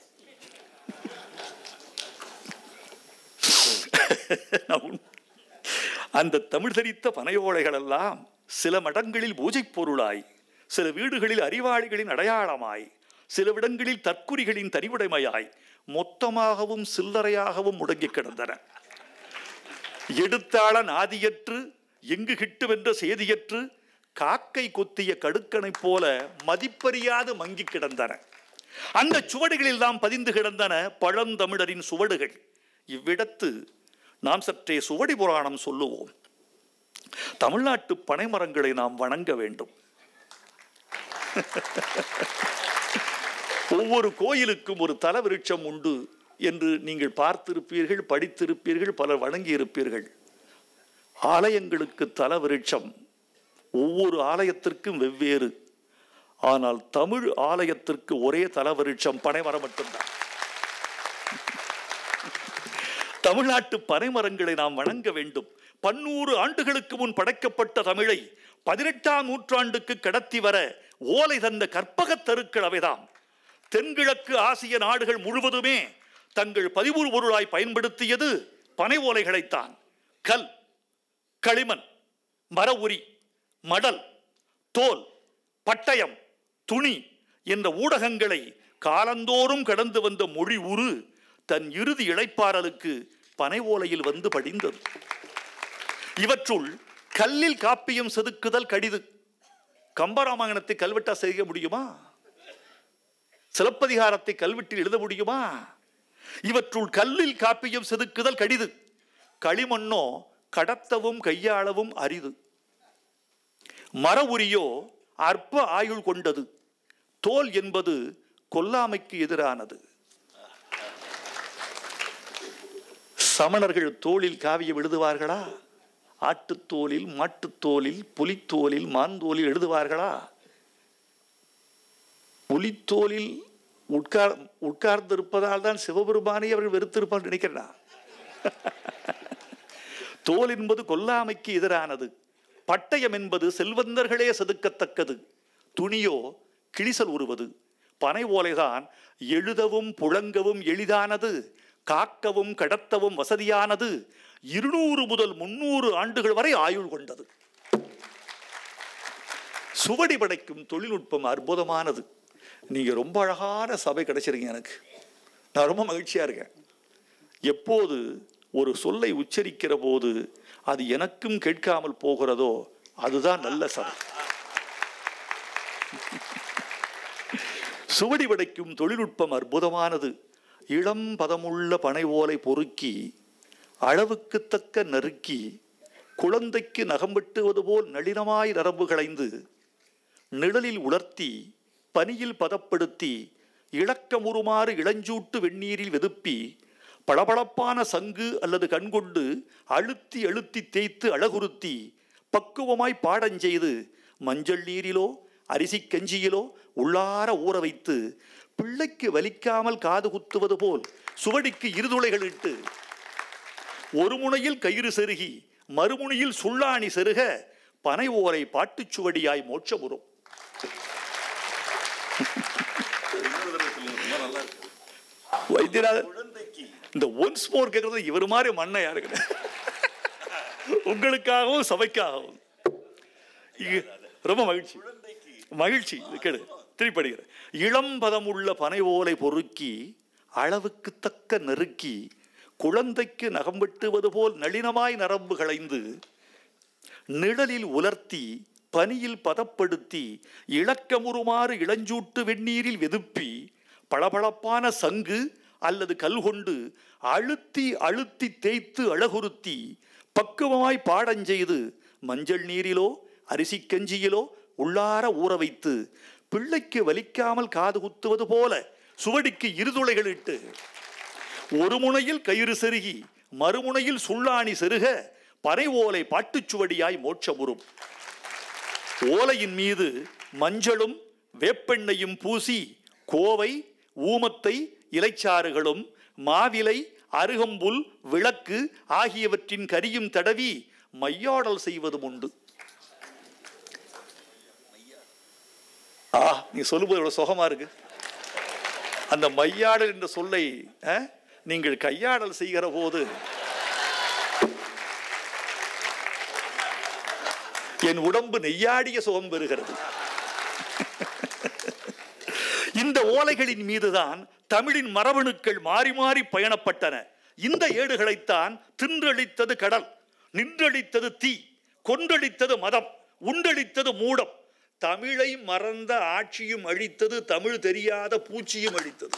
அந்த தமிழ் தரித்த பனை ஓலைகளெல்லாம் சில மடங்களில் பூஜை பொருளாய், சில வீடுகளில் அறிவாளிகளின் அடையாளமாய், சில விடங்களில் தற்குறிகளின் தனிவுடைமையாய் மொத்தமாகவும் சில்லறையாகவும் முடங்கி கிடந்தன. எடுத்தாள நாதியற்று எங்கு கிட்டுவென்ற செய்தியற்று காக்கை கொத்திய கடுக்கனை போல மதிப்பறியாது மங்கி கிடந்தன. அந்த சுவடுகளில் நாம் பதிந்து கிடந்தன பழந்தமிழரின் சுவடுகள். இவ்விடத்து நாம் சற்றே சுவடி புராணம் சொல்லுவோம். தமிழ்நாட்டு பனைமரங்களை நாம் வணங்க வேண்டும். ஒவ்வொரு கோயிலுக்கும் ஒரு தல விருட்சம் உண்டு என்று நீங்கள் பார்த்திருப்பீர்கள், படித்திருப்பீர்கள், பலர் வணங்கி இருப்பீர்கள். ஆலயங்களுக்கு தல விருட்சம் ஒவ்வொரு ஆலயத்திற்கும் வெவ்வேறு. ஆனால் தமிழ் ஆலயத்திற்கு ஒரே தல விருட்சம் பனைமரம் மட்டும்தான். தமிழ்நாட்டு பனைமரங்களை நாம் வணங்க வேண்டும். பன்னூறு ஆண்டுகளுக்கு முன் படைக்கப்பட்ட தமிழை பதினெட்டாம் நூற்றாண்டுக்கு கடத்தி வர ஓலை தந்த கற்பக தருக்கள் அவைதான். தென்கிழக்கு ஆசிய நாடுகள் முழுவதுமே தங்கள் பதிவுறு பொருளாய் பயன்படுத்தியது பனை ஓலைகளைத்தான். கல், களிமண், மர உரி, மடல், தோல், பட்டயம், துணி என்ற ஊடகங்களை காலந்தோறும் கடந்து வந்த மொழி உரு தன் இறுதி இளைப்பாறலுக்கு பனை ஓலையில் வந்து படிந்தது. இவற்றுள் கல்லில் காப்பியம் செதுக்குதல் கடிது. கம்பராமாயணத்தை கல்வெட்டா செய்ய முடியுமா? சிலப்பதிகாரத்தை கல்வெட்டில் எழுத முடியுமா? இவற்றுள் கல்லில் காப்பியம் செதுக்குதல் கடிது. களிமண்ணோ கடத்தவும் கையாளவும் அரிது. மர உரியோ அற்ப ஆயுள் கொண்டது. தோல் என்பது கொல்லாமைக்கு எதிரானது. சமணர்கள் தோளில் காவியம் எழுதுவார்களா? ஆட்டுத்தோலில், மாட்டுத்தோலில், புலித்தோலில், மாந்தோலில் எழுதுவார்களா? புலித்தோலில் உட்கார் உட்கார்ந்து இருப்பதால் தான் சிவபெருமானை அவர்கள் வெறுத்திருப்பார் நினைக்கிறா. தோல் என்பது கொல்லாமைக்கு எதிரானது. பட்டயம் என்பது செல்வந்தர்களே செதுக்கத்தக்கது. துணியோ கிழிசல் உருவது. பனை ஓலைதான் எழுதவும் புழங்கவும் எளிதானது, காக்கவும் கடத்தவும் வசதியானது, இருநூறு முதல் முன்னூறு ஆண்டுகள் வரை ஆயுள் கொண்டது. சுவடி படைக்கும் தொழில்நுட்பம் அற்புதமானது. நீங்க ரொம்ப அழகான சபை கிடைச்சிருக்கீங்க. எனக்கு நான் ரொம்ப மகிழ்ச்சியா இருக்கேன். எப்போது ஒரு சொல்லை உச்சரிக்கிற போது அது எனக்கும் கேட்காமல் போகிறதோ அதுதான் நல்ல சபை. சுவடி படைக்கும் தொழில்நுட்பம் அற்புதமானது. இளம் பதமுள்ள பனை ஓலை பொறுக்கி அளவுக்கு தக்க நறுக்கி குழந்தைக்கு நகம் வெட்டுவது போல் நளினமாய் நரம்பு களைந்து நிழலில் உலர்த்தி பனியில் பதப்படுத்தி இளக்கமுறுமாறு இளஞ்சூட்டு வெந்நீரில் வெதுப்பி பளபளப்பான சங்கு அல்லது கண்கொண்டு அழுத்தி அழுத்தி தேய்த்து அழகுறுத்தி பக்குவமாய் பாடஞ்செய்து மஞ்சள் நீரிலோ அரிசி கஞ்சியிலோ உள்ளார ஊற வைத்து பிள்ளைக்கு வலிக்காமல் காது குத்துவது போல் சுவடிக்கு இருதுளைகள் இட்டு ஒரு முனையில் கயிறு செருகி மறுமுனையில் சுள்ளாணி செருக பனை ஓலை பாட்டுச்சுவடியாய் மோட்சமுறும். வைத்தியநாதன் இந்த ஒன்ஸ் மோர் கேட்கறது இவர் மாதிரி மண்ணை யாருக்கு உங்களுக்காகவும் சபைக்காகவும் ரொம்ப மகிழ்ச்சி மகிழ்ச்சி கேடு திருப்படிகிற. இளம் பதமுள்ள பனை ஓலை பொறுக்கி அளவுக்கு தக்க நெருக்கி குழந்தைக்கு நகம் வெட்டுவது போல் நளினமாய் நரம்பு களைந்து நிழலில் உலர்த்தி பனியில் பதப்படுத்தி இளக்கமுறுமாறு இளஞ்சூட்டு வெந்நீரில் வெதுப்பி பளபளப்பான சங்கு அல்லது கல் கொண்டு அழுத்தி அழுத்தி தேய்த்து அழகுறுத்தி பக்குவமாய் பாடஞ்செய்து மஞ்சள் நீரிலோ அரிசி கஞ்சியிலோ உள்ளார ஊற வைத்து பிள்ளைக்கு வலிக்காமல் காது குத்துவது போல சுவடிக்கு இருதுளைகள் இட்டு ஒரு முனையில் கயிறு செருகி மறுமுனையில் சுள்ளாணி செருக பனை ஓலை பாட்டுச்சுவடியாய் மோட்சமுறும். ஓலையின் மீது மஞ்சளும் வேப்பெண்ணையும் பூசி கோவை ஊமத்தை இலைச்சாறுகளும் மாவிலை அருகம்புல் விளக்கு ஆகியவற்றின் கரியும் தடவி மையாடல் செய்வதும் உண்டு. ஆ நீ சொல்லும்போது எவ்வளவு சுகமா இருக்கு. அந்த மையாடல் என்ற சொல்லை நீங்கள் கையாடல் செய்கிற போது என் உடம்பு நெய்யாடிய சுகம் பெறுகிறது. இந்த ஓலைகளின் மீதுதான் தமிழின் மரபணுக்கள் மாறி மாறி பயணப்பட்டன. இந்த ஏடுகளைத்தான் தின்றளித்தது கடல், நின்றளித்தது தீ, கொன்றளித்தது மதம், உண்டளித்தது மூடம். தமிழை மறந்த ஆட்சியும் அழித்தது, தமிழ் தெரியாத பூச்சியும் அழித்தது.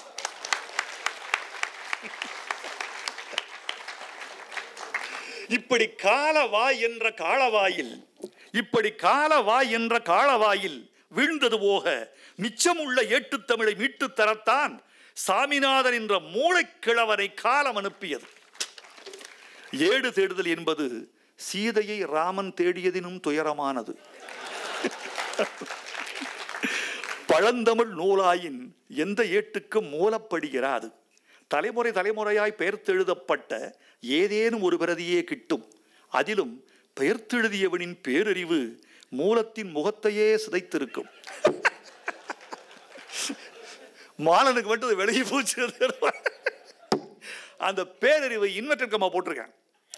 இப்படி காலவாய் என்ற காலவாயில் இப்படி காலவாய் என்ற காலவாயில் வீழ்ந்தது போக மிச்சமுள்ள ஏட்டுத் தமிழை மீட்டு தரத்தான் சாமிநாதன் என்ற மூளைக்கிழவரை காலம் அனுப்பியது. ஏடு தேடுதல் என்பது சீதையை ராமன் தேடியதினும் துயரமானது. பழந்தமிழ் நூலாயின் எந்த ஏட்டுக்கும் மூலப்படுகிறாது. தலைமுறை தலைமுறையாய் பெயர்த்தெழுதப்பட்ட ஏதேனும் ஒரு பிரதியே கிட்டும். அதிலும் பெயர்த்தெழுதியவனின் பேரறிவு மூலத்தின் முகத்தையே சிதைத்திருக்கும். மாலனுக்கு மட்டும் விலகி போச்சு. அந்த பேரறிவை இன்வெர்டர்கமா போட்டிருக்கேன்.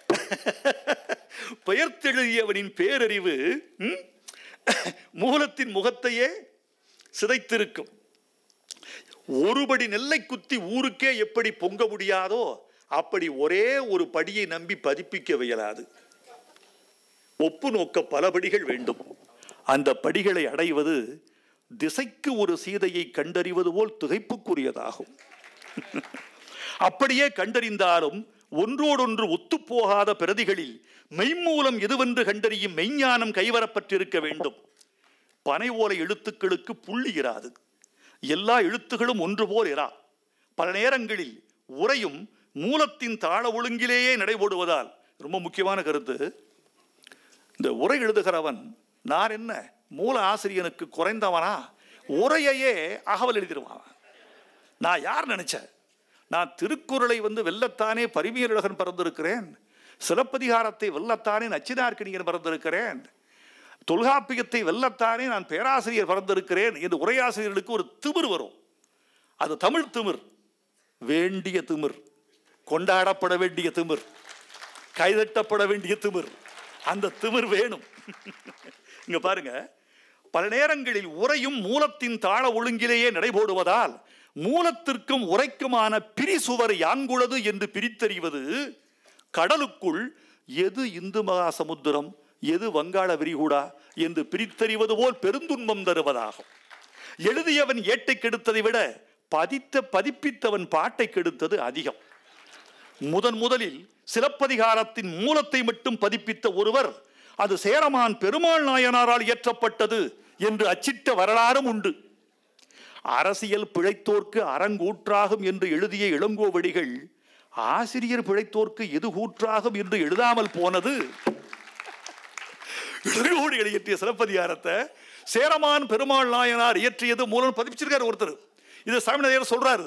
பெயர்த்தெழுதியவனின் பேரறிவு மூலத்தின் முகத்தையே சிதைத்திருக்கும். ஒருபடி நெல்லை குத்தி ஊருக்கே எப்படி பொங்க முடியாதோ அப்படி ஒரே ஒரு படியை நம்பி பதிப்பிக்க இயலாது. ஒப்பு நோக்க பல படிகள் வேண்டும். அந்த படிகளை அடைவது திசைக்கு ஒரு சீதையை கண்டறிவது போல் திகைப்புக்குரியதாகும். அப்படியே கண்டறிந்தாலும் ஒன்றோடொன்று ஒத்துப்போகாத பிரதிகளில் மெய்மூலம் எதுவென்று கண்டறியும் மெய்ஞானம் கைவரப்பட்டிருக்க வேண்டும். பனை ஓலை எழுத்துக்களுக்கு புள்ளி இராது. எல்லா எழுத்துகளும் ஒன்று போல் இரா. பல நேரங்களில் உரையும் மூலத்தின் தாள ஒழுங்கிலேயே நடைபோடுவதால், ரொம்ப முக்கியமான கருத்து, இந்த உரை எழுதுகிறவன் நான் என்ன மூல ஆசிரியனுக்கு குறைந்தவனா? உரையையே அகவல் எழுதிடுவான். நான் யார் நினைச்சேன்? நான் திருக்குறளை வந்து வெல்லத்தானே பரிமையழகன் பிறந்திருக்கிறேன், சிலப்பதிகாரத்தை வெல்லத்தானே நச்சினார்க்கணியன் பிறந்திருக்கிறேன், தொல்காப்பியத்தை வெல்லத்தானே நான் பேராசிரியர் பிறந்திருக்கிறேன் என்று உரையாசிரியர்களுக்கு ஒரு திமிர் வரும். அது தமிழ் திமிர், வேண்டிய திமிர், கொண்டாடப்பட வேண்டிய திமிர், கைதட்டப்பட வேண்டிய திமிர். அந்த திமிர் வேணும். இங்க பாருங்க, பல நேரங்களில் உரையும் மூலத்தின் தாள ஒழுங்கிலேயே நடைபோடுவதால் மூலத்திற்கும் உரைக்குமான பிரிசுவர் யாங்குளது என்று பிரித்தறிவது கடலுக்குள் எது இந்து மகா சமுத்திரம் எது வங்காள விரிகுடா என்று பிரித்தறிவது போல் பெருந்துன்பம் தருவதாகும். எழுதியவன் ஏட்டை கெடுத்ததை விட பதித்த பதிப்பித்தவன் பாட்டை கெடுத்தது அதிகம். முதன் முதலில் சிலப்பதிகாரத்தின் மூலத்தை மட்டும் பதிப்பித்த ஒருவர் அது சேரமான் பெருமாள் நாயனாரால் இயற்றப்பட்டது என்று அச்சிட்ட வரலாறும் உண்டு. அரசியல் பிழைத்தோர்க்கு அரங்கூற்றாகும் என்று எழுதிய இளங்கோவடிகள் ஆசிரியர் பிழைத்தோர்க்கு எது கூற்றாகும் என்று எழுதாமல் போனது. இளங்கோவடிகள் இயற்றிய சிலப்பதிகாரத்தை சேரமான் பெருமாள் நாயனார் இயற்றியது மூலம் பதிப்பிச்சிருக்காரு ஒருத்தர். இது சாமிநாத ஐயர் சொல்றாரு.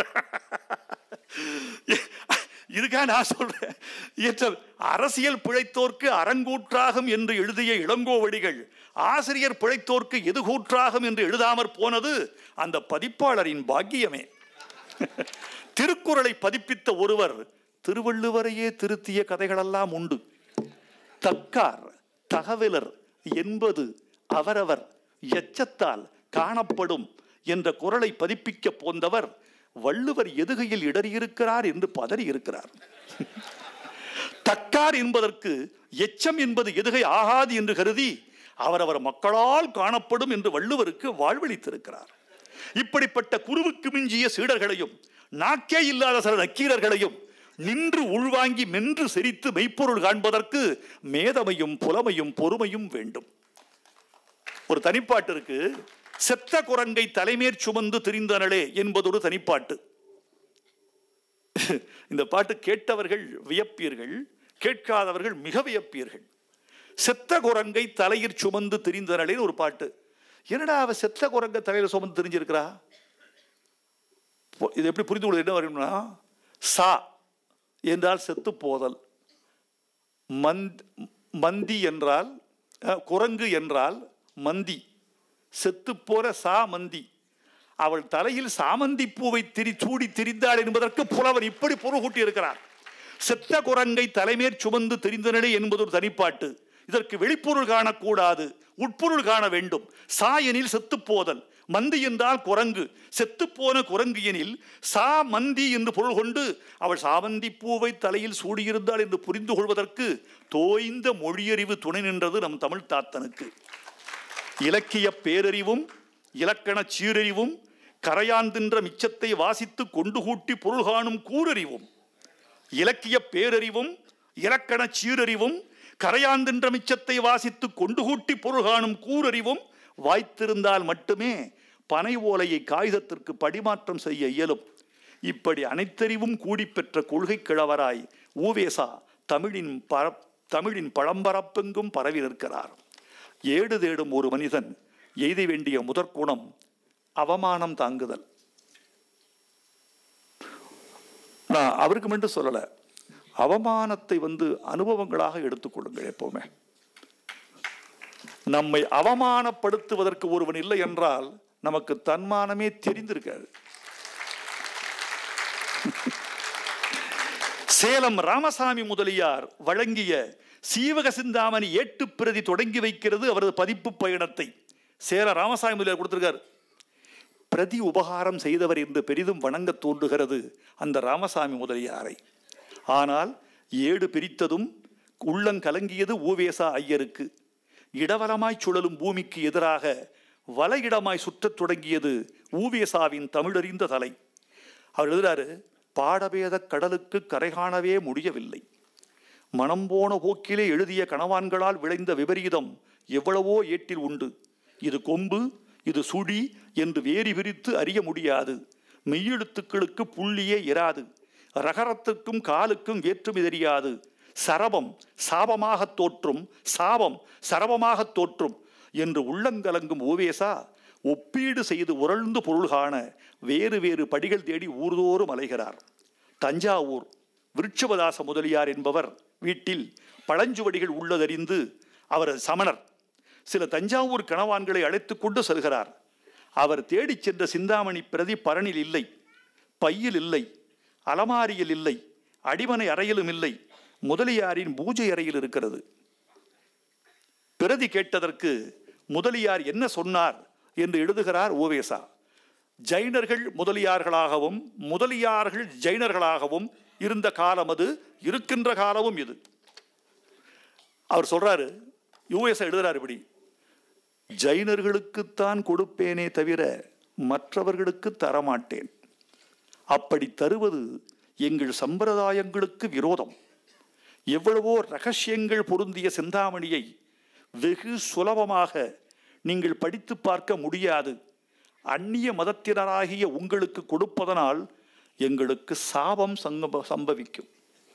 இதுக்காக நான் சொல்றேன், அரசியல் பிழைத்தோர்க்கு அரங்கூற்றாகும் என்று எழுதிய இளங்கோவடிகள் ஆசிரியர் பிழைத்தோர்க்கு எது கூற்றாகும் என்று எழுதாமற் போனது அந்த பதிப்பாளரின் பாக்கியமே. திருக்குறளை பதிப்பித்த ஒருவர் திருவள்ளுவரையே திருத்திய கதைகளெல்லாம் உண்டு. தக்கார் தகவலர் என்பது அவரவர் எச்சத்தால் காணப்படும் என்ற குறளை பதிப்பிக்க போந்தவர் வள்ளுவர் எதுகையில் இடறியிருக்கிறார் என்று பதறி இருக்கிறார். தக்கார் என்பதற்கு எச்சம் என்பது எதுகை ஆகாது என்று கருதி அவரவர் மக்களால் காணப்படும் என்று வள்ளுவருக்கு வாழ்வளித்திருக்கிறார். இப்படிப்பட்ட குருவுக்கு மிஞ்சிய சீடர்களையும் நாக்கே இல்லாத சில நக்கீரர்களையும் நின்று உள்வாங்கி மென்று செரித்து மெய்ப்பொருள் காண்பதற்கு மேதமையும் புலமையும் பொறுமையும் வேண்டும். ஒரு தனிப்பாட்டு இருக்கு, செத்த குரங்கை தலைமேற் சுமந்து திரிந்தனளே என்பதொரு தனிப்பாட்டு. இந்த பாட்டு கேட்டவர்கள் வியப்பீர்கள், கேட்காதவர்கள் மிக வியப்பீர்கள். செத்த குரங்கை தலையில் சுமந்து திரிந்தனளே ஒரு பாட்டு. என்னடா அவ செத்த குரங்கை தலையில் சுமந்து தெரிஞ்சிருக்கிறா? இது எப்படி புரிந்து கொள்வது? என்ன வரும்னா, சா என்றால் செத்து போதல், மந்தி என்றால் குரங்கு என்றால் மந்தி, செத்து போற சா மந்தி. அவள் தலையில் சாமந்தி பூவை திரி சூடி திரிந்தாள் என்பதற்கு புலவர் இப்படி பொருள் கூட்டி இருக்கிறார். செத்த குரங்கை தலைமேற் சுமந்து திரிந்தனே என்பது ஒரு தனிப்பாட்டு. இதற்கு வெளிப்பொருள் காணக்கூடாது, உட்பொருள் காண வேண்டும். சா எனில் செத்து போதல், மந்தி என்றால் குரங்கு, செத்து போன குரங்கு எனில் சா மந்தி என்று பொருள் கொண்டு அவள் சாமந்தி பூவை தலையில் சூடியிருந்தாள் என்று புரிந்து கொள்வதற்கு தோய்ந்த மொழியறிவு துணை நின்றது நம் தமிழ் தாத்தனுக்கு. இலக்கிய பேரறிவும் இலக்கண சீரறிவும் கரையாந்தின்ற மிச்சத்தை வாசித்து கொண்டு கூட்டி பொருள் காணும் கூரறிவும், இலக்கிய பேரறிவும் இலக்கண சீரறிவும் கரையாந்தின்ற மிச்சத்தை வாசித்து கொண்டு கூட்டி பொருள் காணும் கூரறிவும் வாய்த்திருந்தால் மட்டுமே பனை ஓலையை காகிதத்திற்கு படிமாற்றம் செய்ய இயலும். இப்படி அனைத்தறிவும் கூடி பெற்ற கொள்கை கிழவராய் ஊவேசா தமிழின் பர தமிழின் பழம்பரப்பெங்கும் பரவி நிற்கிறார். ஏடு தேடும் ஒரு மனிதன் எய்த வேண்டிய முதற்குணம் அவமானம் தாங்குதல். நான் அவருக்கு மட்டும் சொல்லல, அவமானத்தை வந்து அனுபவங்களாக எடுத்துக்கொள்ளுங்கள். எப்பவுமே நம்மை அவமானப்படுத்துவதற்கு ஒருவன் இல்லை என்றால் நமக்கு தன்மானமே தெரிந்திருக்காது. சேலம் ராமசாமி முதலியார் வழங்கிய சீவக சிந்தாமணி ஏட்டு பிரதி தொடங்கி வைக்கிறது அவரது பதிப்பு பயணத்தை. சேலம் ராமசாமி முதலியார் கொடுத்திருக்கார். பிரதி உபகாரம் செய்தவர் என்று பெரிதும் வணங்க தோன்றுகிறது அந்த ராமசாமி முதலியாரை. ஆனால் ஏடு பிரித்ததும் உள்ளங்கலங்கியது ஊவேசா ஐயருக்கு. இடவலமாய் சுழலும் பூமிக்கு எதிராக வலையிடமாய் சுற்றத் தொடங்கியது ஊவேசாவின் தமிழறிந்த தலை. அவர் எழுதுறாரு, பாடபேத கடலுக்கு கரை காணவே முடியவில்லை. மனம் போன போக்கிலே எழுதிய கணவான்களால் விளைந்த விபரீதம் எவ்வளவோ ஏட்டில் உண்டு. இது கொம்பு, இது சுடி என்று வேரி விரித்து அறிய முடியாது. மெய்யெழுத்துக்களுக்கு புள்ளியே இராது. ரகரத்துக்கும் காலுக்கும் வேற்றுமை தெரியாது. சரபம் சாபமாக தோற்றும், சாபம் சரபமாக தோற்றும் என்று உள்ளங்கலங்கும் ஓவேசா ஒப்பீடு செய்து உரழ்ந்து பொருள் காண வேறு வேறு படிகள் தேடி ஊர்தோறும் அலைகிறார். தஞ்சாவூர் விருட்சபதாச முதலியார் என்பவர் வீட்டில் பழஞ்சுவடிகள் உள்ளதறிந்து அவர் சமணர். சில தஞ்சாவூர் கணவான்களை அழைத்து கொண்டு செல்கிறார். அவர் தேடிச் சென்ற சிந்தாமணி பிரதி பரணில் இல்லை, பையில் இல்லை, அலமாரியில் இல்லை, அடிமனை அறையிலும் இல்லை, முதலியாரின் பூஜை அறையில் இருக்கிறது. பிரதி கேட்டதற்கு முதலியார் என்ன சொன்னார் என்று எழுதுகிறார் ஓவேசா. ஜைனர்கள் முதலியார்களாகவும் முதலியார்கள் ஜைனர்களாகவும் இருந்த காலம் அது, இருக்கின்ற காலமும் இது. அவர் சொல்றாரு, யூஎஸ் எழுதுறாரு இப்படி: ஜைனர்களுக்குத்தான் கொடுப்பேனே தவிர மற்றவர்களுக்கு தரமாட்டேன். அப்படி தருவது எங்கள் சம்பிரதாயங்களுக்கு விரோதம். எவ்வளவோ ரகசியங்கள் பொருந்திய சிந்தாமணியை வெகு சுலபமாக நீங்கள் படித்து பார்க்க முடியாது. அந்நிய மதத்தினராகிய உங்களுக்கு கொடுப்பதனால் எங்களுக்கு சாபம் சம்பவிக்கும்.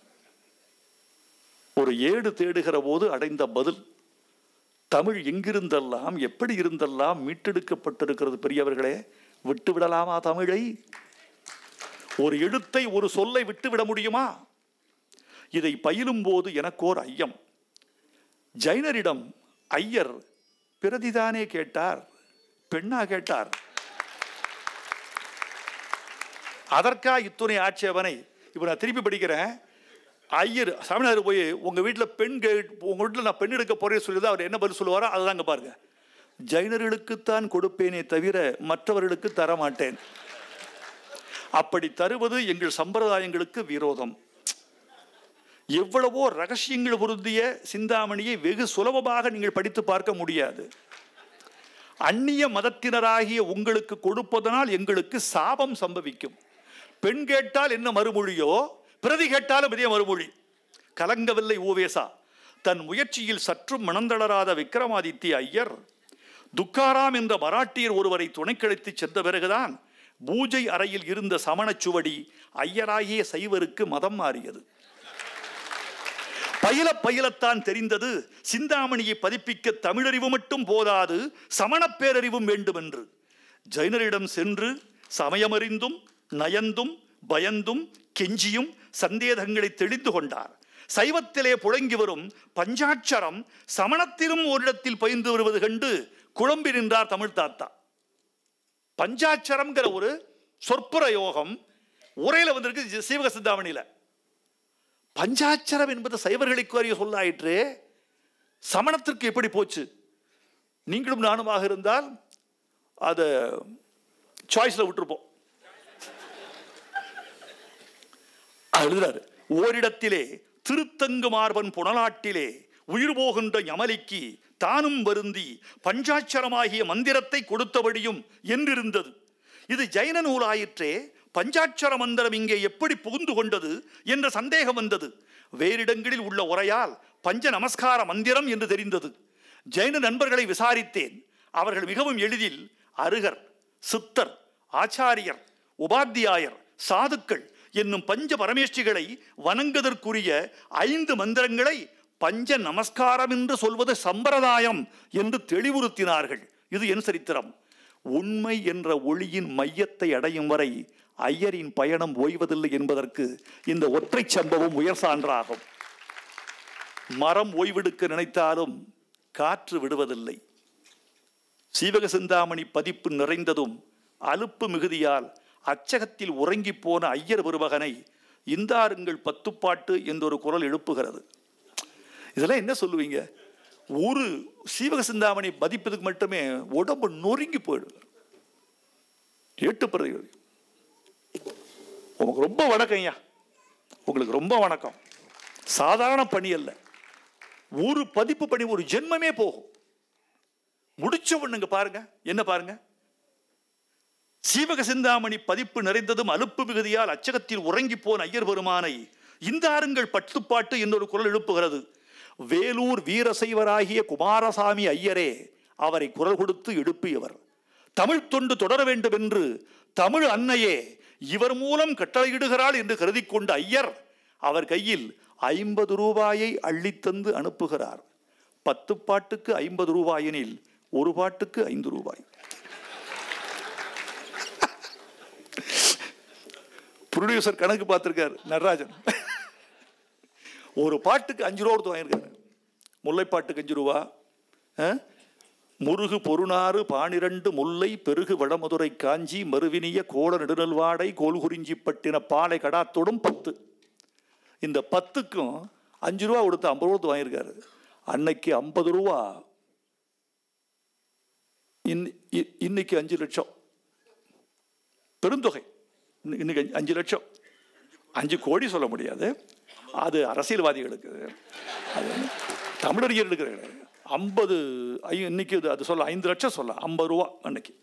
ஒரு ஏடு தேடுகிற போது அடைந்த பதில். தமிழ் எங்கிருந்தெல்லாம் எப்படி இருந்தெல்லாம் மீட்டெடுக்கப்பட்டிருக்கிறது பெரியவர்களே. விட்டு விடலாமா தமிழை? ஒரு எழுத்தை ஒரு சொல்லை விட்டுவிட முடியுமா? இதை பயிலும் போது எனக்கோர் ஐயம். ஜைனரிடம் ஐயர் பிரதிதானே கேட்டார், பெண்ணா கேட்டார்? அதற்கா இத்துணை ஆட்சேபனை? இப்போ நான் திருப்பி படிக்கிறேன். ஐயர் சாமிநாதர் போய் உங்கள் வீட்டில் பெண் கே உங்கள் வீட்டில் நான் பெண் எடுக்க போறேன்னு சொல்லி அவர் என்ன பதில் சொல்லுவாரோ அதுதாங்க பாருங்க. ஜைனர்களுக்குத்தான் கொடுப்பேனே தவிர மற்றவர்களுக்கு தரமாட்டேன். அப்படி தருவது எங்கள் சம்பிரதாயங்களுக்கு விரோதம். எவ்வளவோ ரகசியங்கள் பொருந்திய சிந்தாமணியை வெகு சுலபமாக நீங்கள் படித்து பார்க்க முடியாது. அந்நிய மதத்தினராகிய உங்களுக்கு கொடுப்பதனால் எங்களுக்கு சாபம் சம்பவிக்கும். பெண் கேட்டால் என்ன மறுமொழியோ, பிரதி கேட்டாலும் இதே மறுமொழி. கலங்கவில்லை ஓவேசா. தன் முயற்சியில் சற்றும் மனந்தளராத விக்ரமாதித்ய ஐயர் துக்காராம் என்ற மராட்டியர் ஒருவரை துணைக்கழைத்து சென்ற பிறகுதான் பூஜை அறையில் இருந்த சமணச்சுவடி ஐயராகிய சைவருக்கு மதம் மாறியது. பயில பயிலத்தான் தெரிந்தது, சிந்தாமணியை பதிப்பிக்க தமிழறிவு மட்டும் போதாது, சமண பேரறிவும் வேண்டும் என்று. ஜைனரிடம் சென்று சமயமறிந்தும் நயந்தும் பயந்தும் கெஞ்சியும் சந்தேகங்களை தெளிந்து கொண்டார். சைவத்திலே புழங்கி வரும் பஞ்சாட்சரம் சமணத்திலும் ஓரிடத்தில் பயின்று வருவது கண்டு குழம்பி நின்றார் தமிழ் தாத்தா. பஞ்சாட்சரம்ங்கிற ஒரு சொற்பிரயோகம் உரையில வந்திருக்கு சீவக சிந்தாமணியில. பஞ்சாட்சரம் என்பது சைவர்களுக்கு அறிய சொல்லாயிற்று, சமணத்திற்கு எப்படி போச்சு? நீங்களும் நானுமாக இருந்தால் அதை சாய்ஸ்ல விட்டுருப்போம். எழுதுறாரு, ஓரிடத்திலே திருத்தங்கு மார்பன் புனலாட்டிலே உயிர் போகின்ற யமலிக்கு தானும் வருந்தி பஞ்சாட்சரமாகிய மந்திரத்தை கொடுத்தபடியும் என்றிருந்தது. இது ஜைன நூலாயிற்றே, பஞ்சாட்சர மந்திரம் இங்கே எப்படி புகுந்து கொண்டது என்ற சந்தேகம் வந்தது. வேறிடங்களில் உள்ள உரையால் பஞ்ச நமஸ்கார மந்திரம் என்று தெரிந்தது. ஜைன நண்பர்களை விசாரித்தேன். அவர்கள் மிகவும் எளிதில் அருகர், சித்தர், ஆச்சாரியர், உபாத்தியாயர், சாதுக்கள் என்னும் பஞ்ச பரமேஷ்டிகளை வணங்குவதற்குரிய ஐந்து மந்திரங்களை பஞ்ச நமஸ்காரம் என்று சொல்வது சம்பிரதாயம் என்று தெளிவுறுத்தினார்கள். இது என் சரித்திரம். உண்மை என்ற ஒளியின் மையத்தை அடையும் வரை ஐயரின் பயணம் ஓய்வதில்லை என்பதற்கு இந்த ஒற்றை சம்பவம் உயர் சான்றாகும். மரம் ஓய்வெடுக்க நினைத்தாலும் காற்று விடுவதில்லை. சீவக சிந்தாமணி பதிப்பு நிறைந்ததும் அலுப்பு மிகுதியால் அச்சகத்தில் உறங்கி போன ஐயர் பெருமகனை இந்தாருங்கள் பத்துப்பாட்டு என்றொரு குரல் எழுப்புகிறது. இதெல்லாம் என்ன சொல்லுவீங்க? ஒரு சீவக சிந்தாமணி பதிப்பதுக்கு மட்டுமே உடம்பு நொறுங்கி போயிடுது. ஏட்டு பிறகு உங்களுக்கு ரொம்ப வணக்கம் ஐயா, உங்களுக்கு ரொம்ப வணக்கம். சாதாரண பணி அல்ல, ஒரு பதிப்பு பணி ஒரு ஜென்மமே போகும். முடிச்ச ஒண்ணுங்க பாருங்க, என்ன பாருங்க, சீவக சிந்தாமணி பதிப்பு நிறைந்ததும் அலுப்பு மிகுதியால் அச்சகத்தில் உறங்கி போன ஐயர் பெருமானை இந்தாருங்கள் பட்டுப்பாட்டு என்னொரு குரல் எழுப்புகிறது. வேலூர் வீரசைவராகிய குமாரசாமி ஐயரே அவரை குரல் கொடுத்து எழுப்பியவர். தமிழ் தொண்டு தொடர வேண்டும் என்று தமிழ் அன்னையே இவர் மூலம் கட்டளையிடுகிறாள் என்று கருதி கொண்ட ஐயர் அவர் கையில் ஐம்பது ரூபாயை அள்ளித்தந்து அனுப்புகிறார். பத்து பாட்டுக்கு ஐம்பது ரூபாயெனில் ஒரு பாட்டுக்கு ஐந்து ரூபாய். ப்ரொடியூசர் கணக்கு பார்த்திருக்கார் நடராஜன். ஒரு பாட்டுக்கு அஞ்சு ரூபா கொடுத்து வாங்கியிருக்காரு. முல்லைப்பாட்டுக்கு அஞ்சு ரூபா, முருகு பொருநாறு பானிரண்டு முல்லை பெருகு வடமதுரை காஞ்சி மறுவினிய கோல நெடுநல்வாடை கோல்குறிஞ்சி பட்டின பாலை கடாத்தோடும் பத்து. இந்த பத்துக்கும் அஞ்சு ரூபா கொடுத்து ஐம்பது ரூபா கொடுத்து வாங்கியிருக்காரு. அன்னைக்கு ஐம்பது ரூபா இன்னைக்கு அஞ்சு லட்சம் பெருந்தொகை. இன்னைக்கு அஞ்சு லட்சம் அஞ்சு கோடி சொல்ல முடியாது, அது அரசியல்வாதிகளுக்கு. அது தமிழறிஞர்களுக்கு ஐம்பது இன்னைக்கு அது சொல்ல ஐந்து லட்சம் சொல்ல ஐம்பது ரூபா அன்னைக்கு.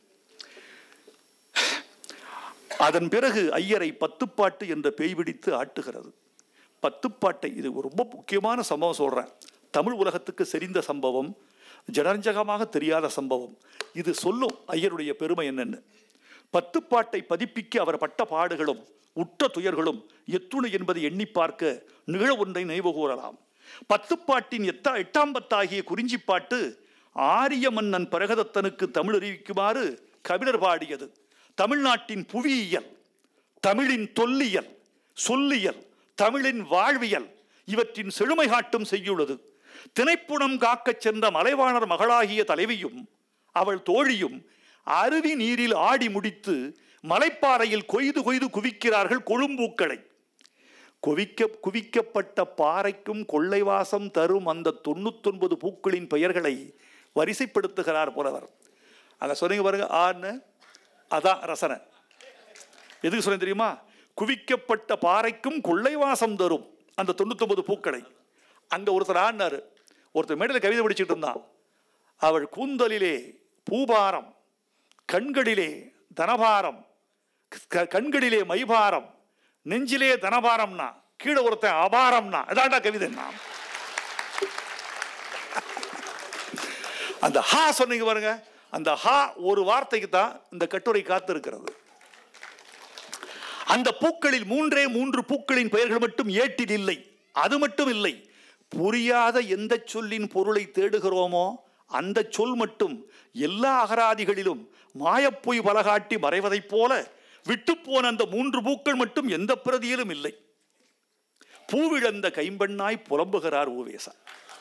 அதன் பிறகு ஐயரை பத்துப்பாட்டு என்ற பேய் பிடித்து ஆட்டுகிறது. பத்துப்பாட்டை இது ரொம்ப முக்கியமான சம்பவம் சொல்றேன். தமிழ் உலகத்துக்கு செறிந்த சம்பவம், ஜனரஞ்சகமாக தெரியாத சம்பவம். இது சொல்லும் ஐயருடைய பெருமை என்னன்னு. பத்துப்பாட்டை பதிப்பிக்க அவர் பட்ட பாடுகளும் உற்ற துயர்களும் எத்துணை என்பதை எண்ணி பார்க்க நிகழ ஒன்றை நினைவு கூறலாம். பத்துப்பாட்டின் எட்டா எட்டாம் பத்தாகிய குறிஞ்சிப்பாட்டு ஆரிய மன்னன் பரகதத்தனுக்கு தமிழ் அறிவிக்குமாறு கபிலர் பாடியது. தமிழ்நாட்டின் புவியியல், தமிழின் தொல்லியல், சொல்லியல், தமிழின் வாழ்வியல் இவற்றின் செழுமை காட்டும் செய்யுள்ளது. திணைப்புணம் காக்கச் சென்ற மலைவாணர் மகளாகிய தலைவியும் அவள் தோழியும் அருவி நீரில் ஆடி முடித்து மலைப்பாறையில் கொய்து கொய்து குவிக்கிறார்கள் கொழும்பூக்களை. குவிக்க குவிக்கப்பட்ட பாறைக்கும் கொள்ளைவாசம் தரும் அந்த தொண்ணூத்தி ஒன்பது பூக்களின் பெயர்களை வரிசைப்படுத்துகிறார் புலவர். அங்க சொன்னீங்க பாருங்க, ஆன்னு அதான் ரசனை. எதுக்கு சொன்ன தெரியுமா? குவிக்கப்பட்ட பாறைக்கும் கொள்ளைவாசம் தரும் அந்த தொண்ணூத்தி ஒன்பது பூக்களை. அங்க ஒருத்தர் ஆடினாரு, ஒருத்தர் மேடையில் கவிதை படிச்சுட்டு இருந்தான். அவள் கூந்தலிலே பூபாரம், கண்களிலே தனபாரம், கண்களிலே மைபாரம், நெஞ்சிலே தனபாரம்னா கீழே ஒருத்தன் அபாரம்னா அதான்டா கவிதை. அந்த ஹா சொன்னீங்க பாருங்க, அந்த ஹா ஒரு வார்த்தைக்கு தான் இந்த கட்டுரை காத்து இருக்கிறது. அந்த பூக்களில் மூன்றே மூன்று பூக்களின் பெயர்கள் மட்டும் ஏட்டில் இல்லை. அது மட்டும் இல்லை, புரியாத எந்த சொல்லின் பொருளை தேடுகிறோமோ அந்த சொல் மட்டும் எல்லா அகராதிகளிலும் மாயப்பொய் பலகாட்டி மறைவதைப் போல விட்டுப்போன அந்த மூன்று பூக்கள் மட்டும் எந்த பிரதியிலும் இல்லை. பூவிழந்த கைம்பெண்ணாய் புலம்புகிறார் ஊவேசா.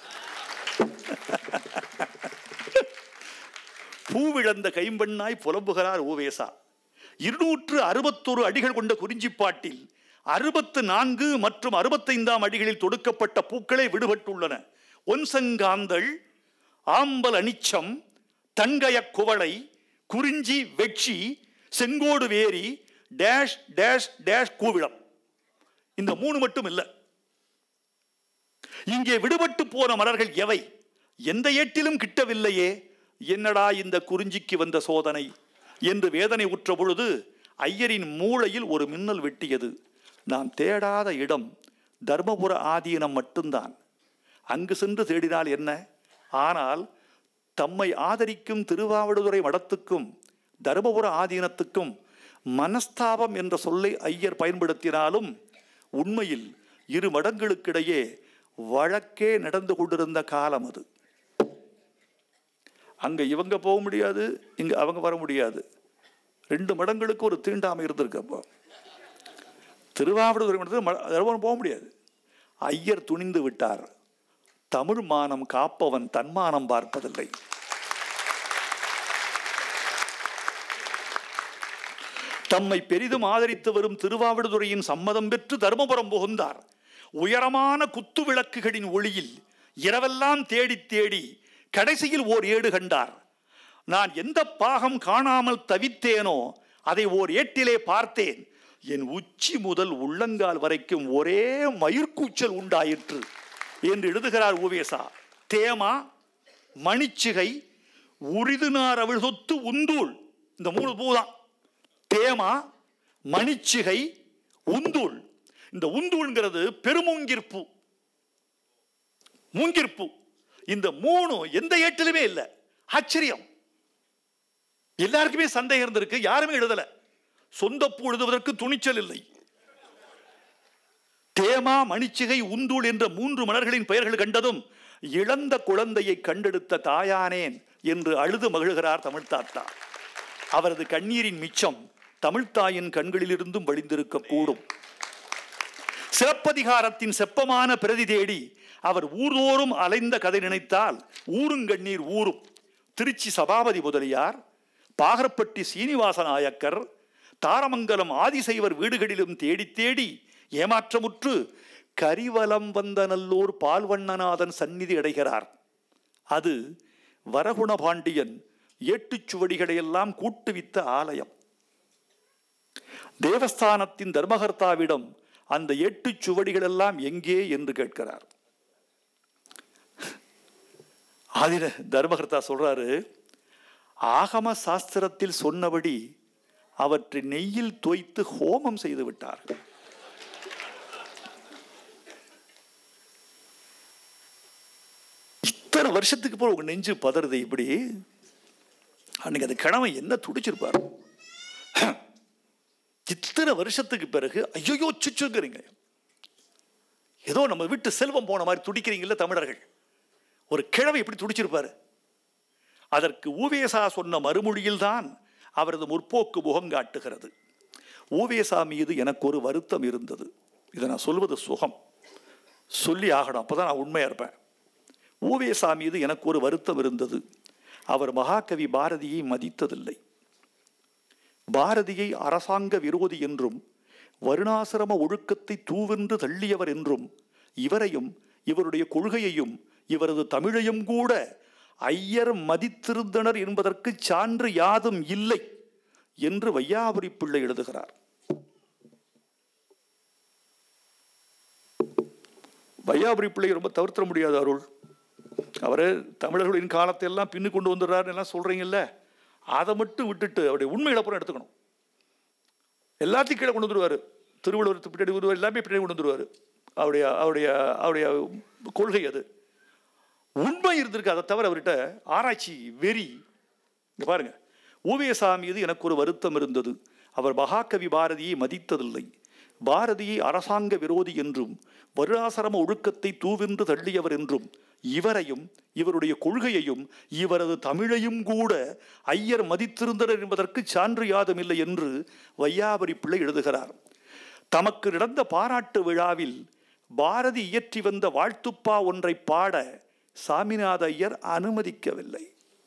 பூவிழந்த கைம்பெண்ணாய் புலம்புகிறார் ஊவேசா. இருநூற்று அறுபத்தொரு அடிகள் கொண்ட குறிஞ்சிப்பாட்டில் அறுபத்து நான்கு மற்றும் அறுபத்தைந்தாம் அடிகளில் தொடுக்கப்பட்ட பூக்களே விடுபட்டுள்ளன. ஒன்சங்காந்தள், ஆம்பல் அனிச்சம், தன்கய குவளை, குறிஞ்சி வெட்சி, செங்கோடு வேரி, டேஷ் டேஷ் டேஷ் கூவிளம். இந்த மூணு மட்டும் இல்லை. இங்கே விடுபட்டு போன மலர்கள் எவை? எந்த ஏட்டிலும் கிட்டவில்லையே, என்னடா இந்த குறிஞ்சிக்கு வந்த சோதனை என்று வேதனை உற்ற பொழுது ஐயரின் மூளையில் ஒரு மின்னல் வெட்டியது. நான் தேடாத இடம் தர்மபுர ஆதீனம் மட்டும்தான். அங்கு சென்று தேடினால் என்ன? ஆனால் தம்மை ஆதரிக்கும் திருவாவடுதுறை மடத்துக்கும் தர்மபுர ஆதீனத்துக்கும் மனஸ்தாபம் என்ற சொல்லை ஐயர் பயன்படுத்தினாலும் உண்மையில் இரு மடங்களுக்கிடையே வழக்கே நடந்து கொண்டிருந்த காலம் அது. அங்க இவங்க போக முடியாது, இங்க அவங்க வர முடியாது. ரெண்டு மடங்களுக்கு ஒரு தீண்டாமை இருந்திருக்கு. அப்போ திருவாவடுதுறை மடத்துக்கு போக முடியாது. ஐயர் துணிந்து விட்டார். தமிழ் மானம் காப்பவன் தன்மானம் பார்ப்பதில்லை. தம்மை பெரிதும் ஆதரித்து வரும் திருவாவடுதுறையின் சம்மதம் பெற்று தர்மபுரம் புகுந்தார். உயரமான குத்து விளக்குகளின் ஒளியில் இரவெல்லாம் தேடி தேடி கடைசியில் ஓர் ஏடு கண்டார். நான் எந்த பாகம் காணாமல் தவித்தேனோ அதை ஓர் ஏட்டிலே பார்த்தேன். என் உச்சி முதல் உள்ளங்கால் வரைக்கும் ஒரே மயிர்கூச்சல் உண்டாயிற்று என்று எழுதுகிறார் ஊவேசா. தேமா, மணிச்சிகை, உரிதுநார் அவள் சொத்து உந்தூள், இந்த மூணு பூதான். தேமா, மணிச்சிகை, உந்தூள். இந்த உந்தூள்ங்கிறது பெருமூங்கிற்பூ, மூங்கிற்பூ. இந்த மூணு எந்த ஏட்டிலுமே இல்லை. ஆச்சரியம். எல்லாருக்குமே சந்தேகம் இருந்திருக்கு, யாருமே எழுதல. சொந்த பூ எழுதுவதற்கு துணிச்சல் இல்லை. தேமா, மணிச்சிகை, உந்தூள் என்ற மூன்று மலர்களின் பெயர்கள் கண்டதும் இழந்த குழந்தையை கண்டெடுத்த தாயானேன் என்று அழுது மகிழ்கிறார் தமிழ் தாத்தா. அவரது கண்ணீரின் மிச்சம் தமிழ்த்தாயின் கண்களிலிருந்தும் வழிந்திருக்க கூடும். சிலப்பதிகாரத்தின் செப்பமான பிரதி தேடி அவர் ஊர்தோறும் அலைந்த கதை நினைத்தால் ஊருங்கண்ணீர் ஊரும். திருச்சி சபாபதி முதலியார், பாகரப்பட்டி சீனிவாச நாயக்கர், தாரமங்கலம் ஆதிசைவர் வீடுகளிலும் தேடி தேடி ஏமாற்றமுற்று கரிவலம் வந்த நல்லூர் பால்வண்ணநாதன் சந்நிதி அடைகிறார். அது வரகுண பாண்டியன் ஏட்டுச்சுவடிகளையெல்லாம் கூட்டுவித்த ஆலயம். தேவஸ்தானத்தின் தர்மகர்த்தாவிடம் அந்த ஏட்டுச்சுவடிகள் எல்லாம் எங்கே என்று கேட்கிறார். ஆதிர தர்மகர்த்தா சொல்றாரு, ஆகம சாஸ்திரத்தில் சொன்னபடி அவற்றை நெய்யில் தோய்த்து ஹோமம் செய்து விட்டார். இத்தனை வருஷத்துக்கு போல உங்க நெஞ்சு பதறுது இப்படி. அன்னைக்கு அந்த கிழமை என்ன துடிச்சிருப்பார். இத்தனை வருஷத்துக்கு பிறகு ஐயோ சுச்சுங்கிறீங்க, ஏதோ நம்ம வீட்டு செல்வம் போன மாதிரி துடிக்கிறீங்கல்ல தமிழர்கள். ஒரு கிழமை எப்படி துடிச்சிருப்பாரு. அதற்கு ஊவேசா சொன்ன மறுமொழியில் தான் அவரது முற்போக்கு முகங்காட்டுகிறது. ஊவேசா மீது எனக்கு ஒரு வருத்தம் இருந்தது. இதை நான் சொல்வது சுகம், சொல்லி ஆகணும், அப்போதான் நான் உண்மையா இருப்பேன். ஊவேசா மீது எனக்கு ஒரு வருத்தம் இருந்தது. அவர் மகாகவி பாரதியை மதித்ததில்லை. பாரதியை அரசாங்க விரோதி என்றும் வருணாசிரம ஒழுக்கத்தை தூவென்று தள்ளியவர் என்றும் இவரையும் இவருடைய கொள்கையையும் இவரது தமிழையும் கூட ஐயர் மதித்திருந்தனர் என்பதற்கு சான்று யாதும் இல்லை என்று வையாபுரி பிள்ளை எழுதுகிறார். வையாபுரி பிள்ளை ரொம்ப தவிர்த்திட முடியாது அருள். அவரு தமிழர்களின் காலத்தை எல்லாம் பின்னு கொண்டு வந்துடுறாருன்னு எல்லாம் சொல்றீங்கல்ல, அதை மட்டும் விட்டுட்டு அவருடைய உண்மைகளை அப்புறம் எடுத்துக்கணும். எல்லாத்தையும் கீழே கொண்டு வந்துடுவார். திருவள்ளுவர் பின்னாடி வருவார், எல்லாமே பின்னாடி கொண்டு வந்துடுவார். அவருடைய அவருடைய அவருடைய கொள்கை அது. உண்மை இருந்திருக்கு, அதை தவிர அவர்கிட்ட ஆராய்ச்சி வெறி. இங்க பாருங்க, ஊவேசா மீது எனக்கு ஒரு வருத்தம் இருந்தது. அவர் மகாகவி பாரதியை மதித்ததில்லை. பாரதியை அரசாங்க விரோதி என்றும் வருணாசிரம ஒழுக்கத்தை தூவென்று தள்ளியவர் என்றும் இவரையும் இவருடைய கொள்கையையும் இவரது தமிழையும் கூட ஐயர் மதித்திருந்தனர் என்பதற்கு சான்று யாதும் இல்லை என்று வையாபுரி பிள்ளை எழுதுகிறார். தமக்கு நடந்த பாராட்டு விழாவில் பாரதி இயற்றி வந்த வாழ்த்துப்பா ஒன்றை பாட சாமிநாத ஐயர் அனுமதிக்கவில்லை.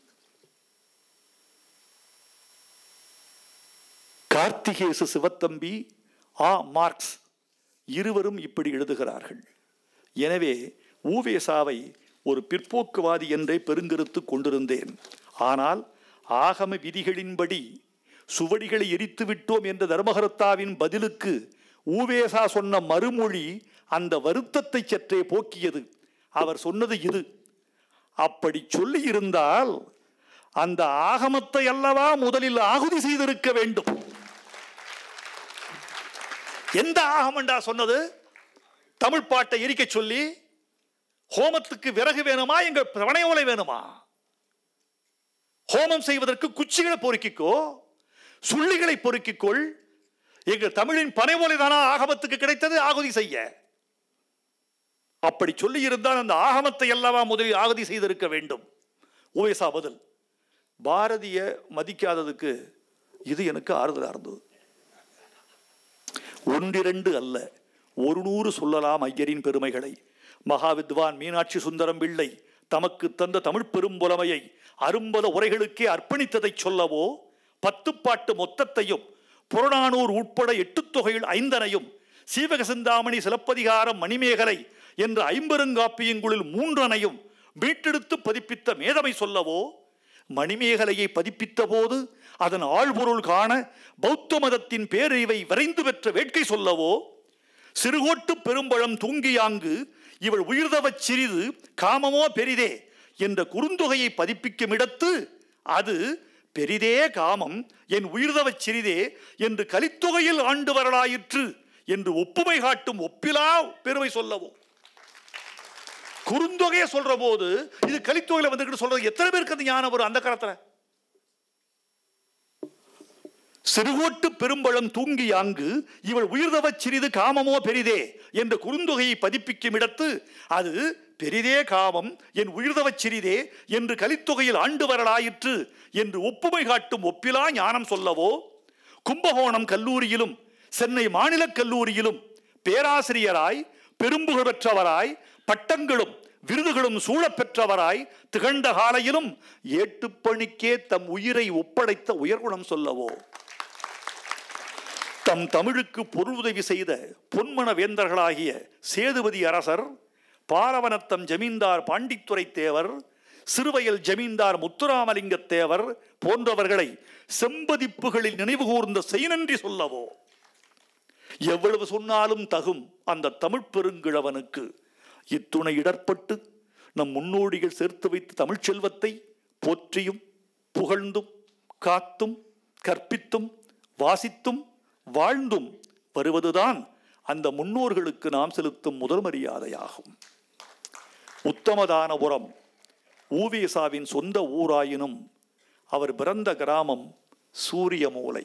கார்த்திகேசு சிவத்தம்பி, ஆ மார்க்ஸ் இருவரும் இப்படி எழுதுகிறார்கள். எனவே ஊவேசாவை ஒரு பிற்போக்குவாதி என்றே பெருங்கருத்து கொண்டிருந்தேன். ஆனால் ஆகம விதிகளின்படி சுவடிகளை எரித்து விட்டோம் என்ற தர்மகர்த்தாவின் பதிலுக்கு ஊவேசா சொன்ன மறுமொழி அந்த வருத்தத்தை சற்றே போக்கியது. அவர் சொன்னது இது, அப்படி சொல்லி இருந்தால் அந்த ஆகமத்தை அல்லவா முதலில் ஆகுதி செய்திருக்க வேண்டும். எந்த ஆகமண்டா சொன்னது? தமிழ் பாட்டை எரிக்க சொல்லி ஹோமத்துக்கு விறகு வேணுமா, எங்க பனையோலை வேணுமா? ஹோமம் செய்வதற்கு குச்சிகளை பொறுக்கிக்கோ, சுள்ளிகளை பொறுக்கிக்கொள். எங்கள் தமிழின் பனையோலை தானா ஆகமத்துக்கு கிடைத்தது ஆகுதி செய்ய? அப்படி சொல்லி இருந்தால் அந்த ஆகமத்தை அல்லவா முதலில் ஆகுதி செய்திருக்க வேண்டும். ஊவேசா பதில், பாரதிய மதிக்காததுக்கு இது எனக்கு ஆறுதலாக இருந்தது. ஒன்றிரண்டு அல்ல, ஒரு நூறு சொல்லலாம் ஐயரின் பெருமைகளை. மகாவித்வான் மீனாட்சி சுந்தரம் பிள்ளை தமக்கு தந்த தமிழ் பெரும்புலமையை அரும்பல உரைகளுக்கே அர்ப்பணித்ததை சொல்லவோ, பத்து பாட்டு மொத்தத்தையும் புறநானூர் உட்பட எட்டு தொகையில் ஐந்தனையும் சீவக சிந்தாமணி சிலப்பதிகாரம் மணிமேகலை என்ற ஐம்பெருங்காப்பியங்களில் மூன்றனையும் மீட்டெடுத்து பதிப்பித்த மேதமை சொல்லவோ, மணிமேகலையை பதிப்பித்த போது அதன் ஆழ்பொருள் காண பௌத்த மதத்தின் பேரறிவை விரைந்து பெற்ற வேட்கை சொல்லவோ, சிறுகோட்டு பெரும்பழம் தூங்கியாங்கு இவள் உயிர்தவச் சிறிது காமமோ பெரிதே என்ற குறுந்தொகையை பதிப்பிக்கும் இடத்து அது பெரிதே காமம் என் உயிர்தவச் சிறிதே என்று கலித்தொகையில் ஆண்டு வரலாயிற்று என்று ஒப்புமை காட்டும் ஒப்பிலா பெருமை சொல்லவோ, குறுந்தொகையை சொல்ற போது இது கலித்தொகையில வந்துகிட்டு சொல்றது எத்தனை பேருக்கு அந்த ஞானம் வரும் அந்த காலத்துல? சிறுகோட்டு பெரும்பழம் தூங்கி யாங்கு இவள் உயிர்தவ சிறிது காமமோ பெரிதே என்ற குறுந்தொகையை பதிப்பிக்கும் இடத்து அது பெரிதே காமம் என் உயிர்தவ சிறிதே என்று கலித்தொகையில் ஆண்டு வரலாயிற்று என்று ஒப்புமை காட்டும் ஒப்பிலா ஞானம் சொல்லவோ, கும்பகோணம் கல்லூரியிலும் சென்னை மாநில கல்லூரியிலும் பேராசிரியராய் பெரும்புகழ் பெற்றவராய் பட்டங்களும் விருதுகளும் சூழப் பெற்றவராய் திகழ்ந்த காலையிலும் ஏட்டுப்பணிக்கே தம் உயிரை ஒப்படைத்த உயர்குணம் சொல்லவோ, தம் தமிழுக்கு பொருளுதவி செய்த பொன்மன வேந்தர்களாகிய சேதுபதி அரசர், பாரவனத்தம் ஜமீன்தார் பாண்டித்துரை தேவர், சிறுவயல் ஜமீன்தார் முத்துராமலிங்க தேவர் போன்றவர்களை செம்பதிப்புகளில் நினைவு கூர்ந்த செய்நன்றி சொல்லவோ, எவ்வளவு சொன்னாலும் தகும் அந்த தமிழ் பெருங்கிழவனுக்கு இத்துணை இடர்பட்டு நம் முன்னோடிகள் சேர்த்து வைத்த தமிழ்ச் செல்வத்தை போற்றியும் புகழ்ந்தும் காத்தும் கற்பித்தும் வாசித்தும் வாழ்ந்தும் வருவதுதான் அந்த முன்னோர்களுக்கு நாம் செலுத்தும் முதல் மரியாதையாகும். உத்தமதானபுரம் ஊவேசாவின் சொந்த ஊராயினும் அவர் பிறந்த கிராமம் சூரிய மூலை.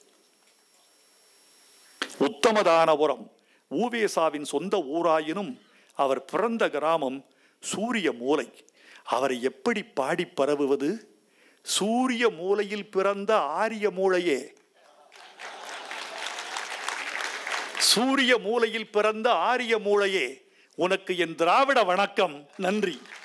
உத்தமதானபுரம் ஊவேசாவின் சொந்த ஊராயினும் அவர் பிறந்த கிராமம் சூரிய மூலை. அவரை எப்படி பாடி பரவுவது? சூரிய மூலையில் பிறந்த ஆரிய மூளையே, சூரிய மூலையில் பிறந்த ஆரிய மூளையே, உனக்கு என் திராவிட வணக்கம், நன்றி.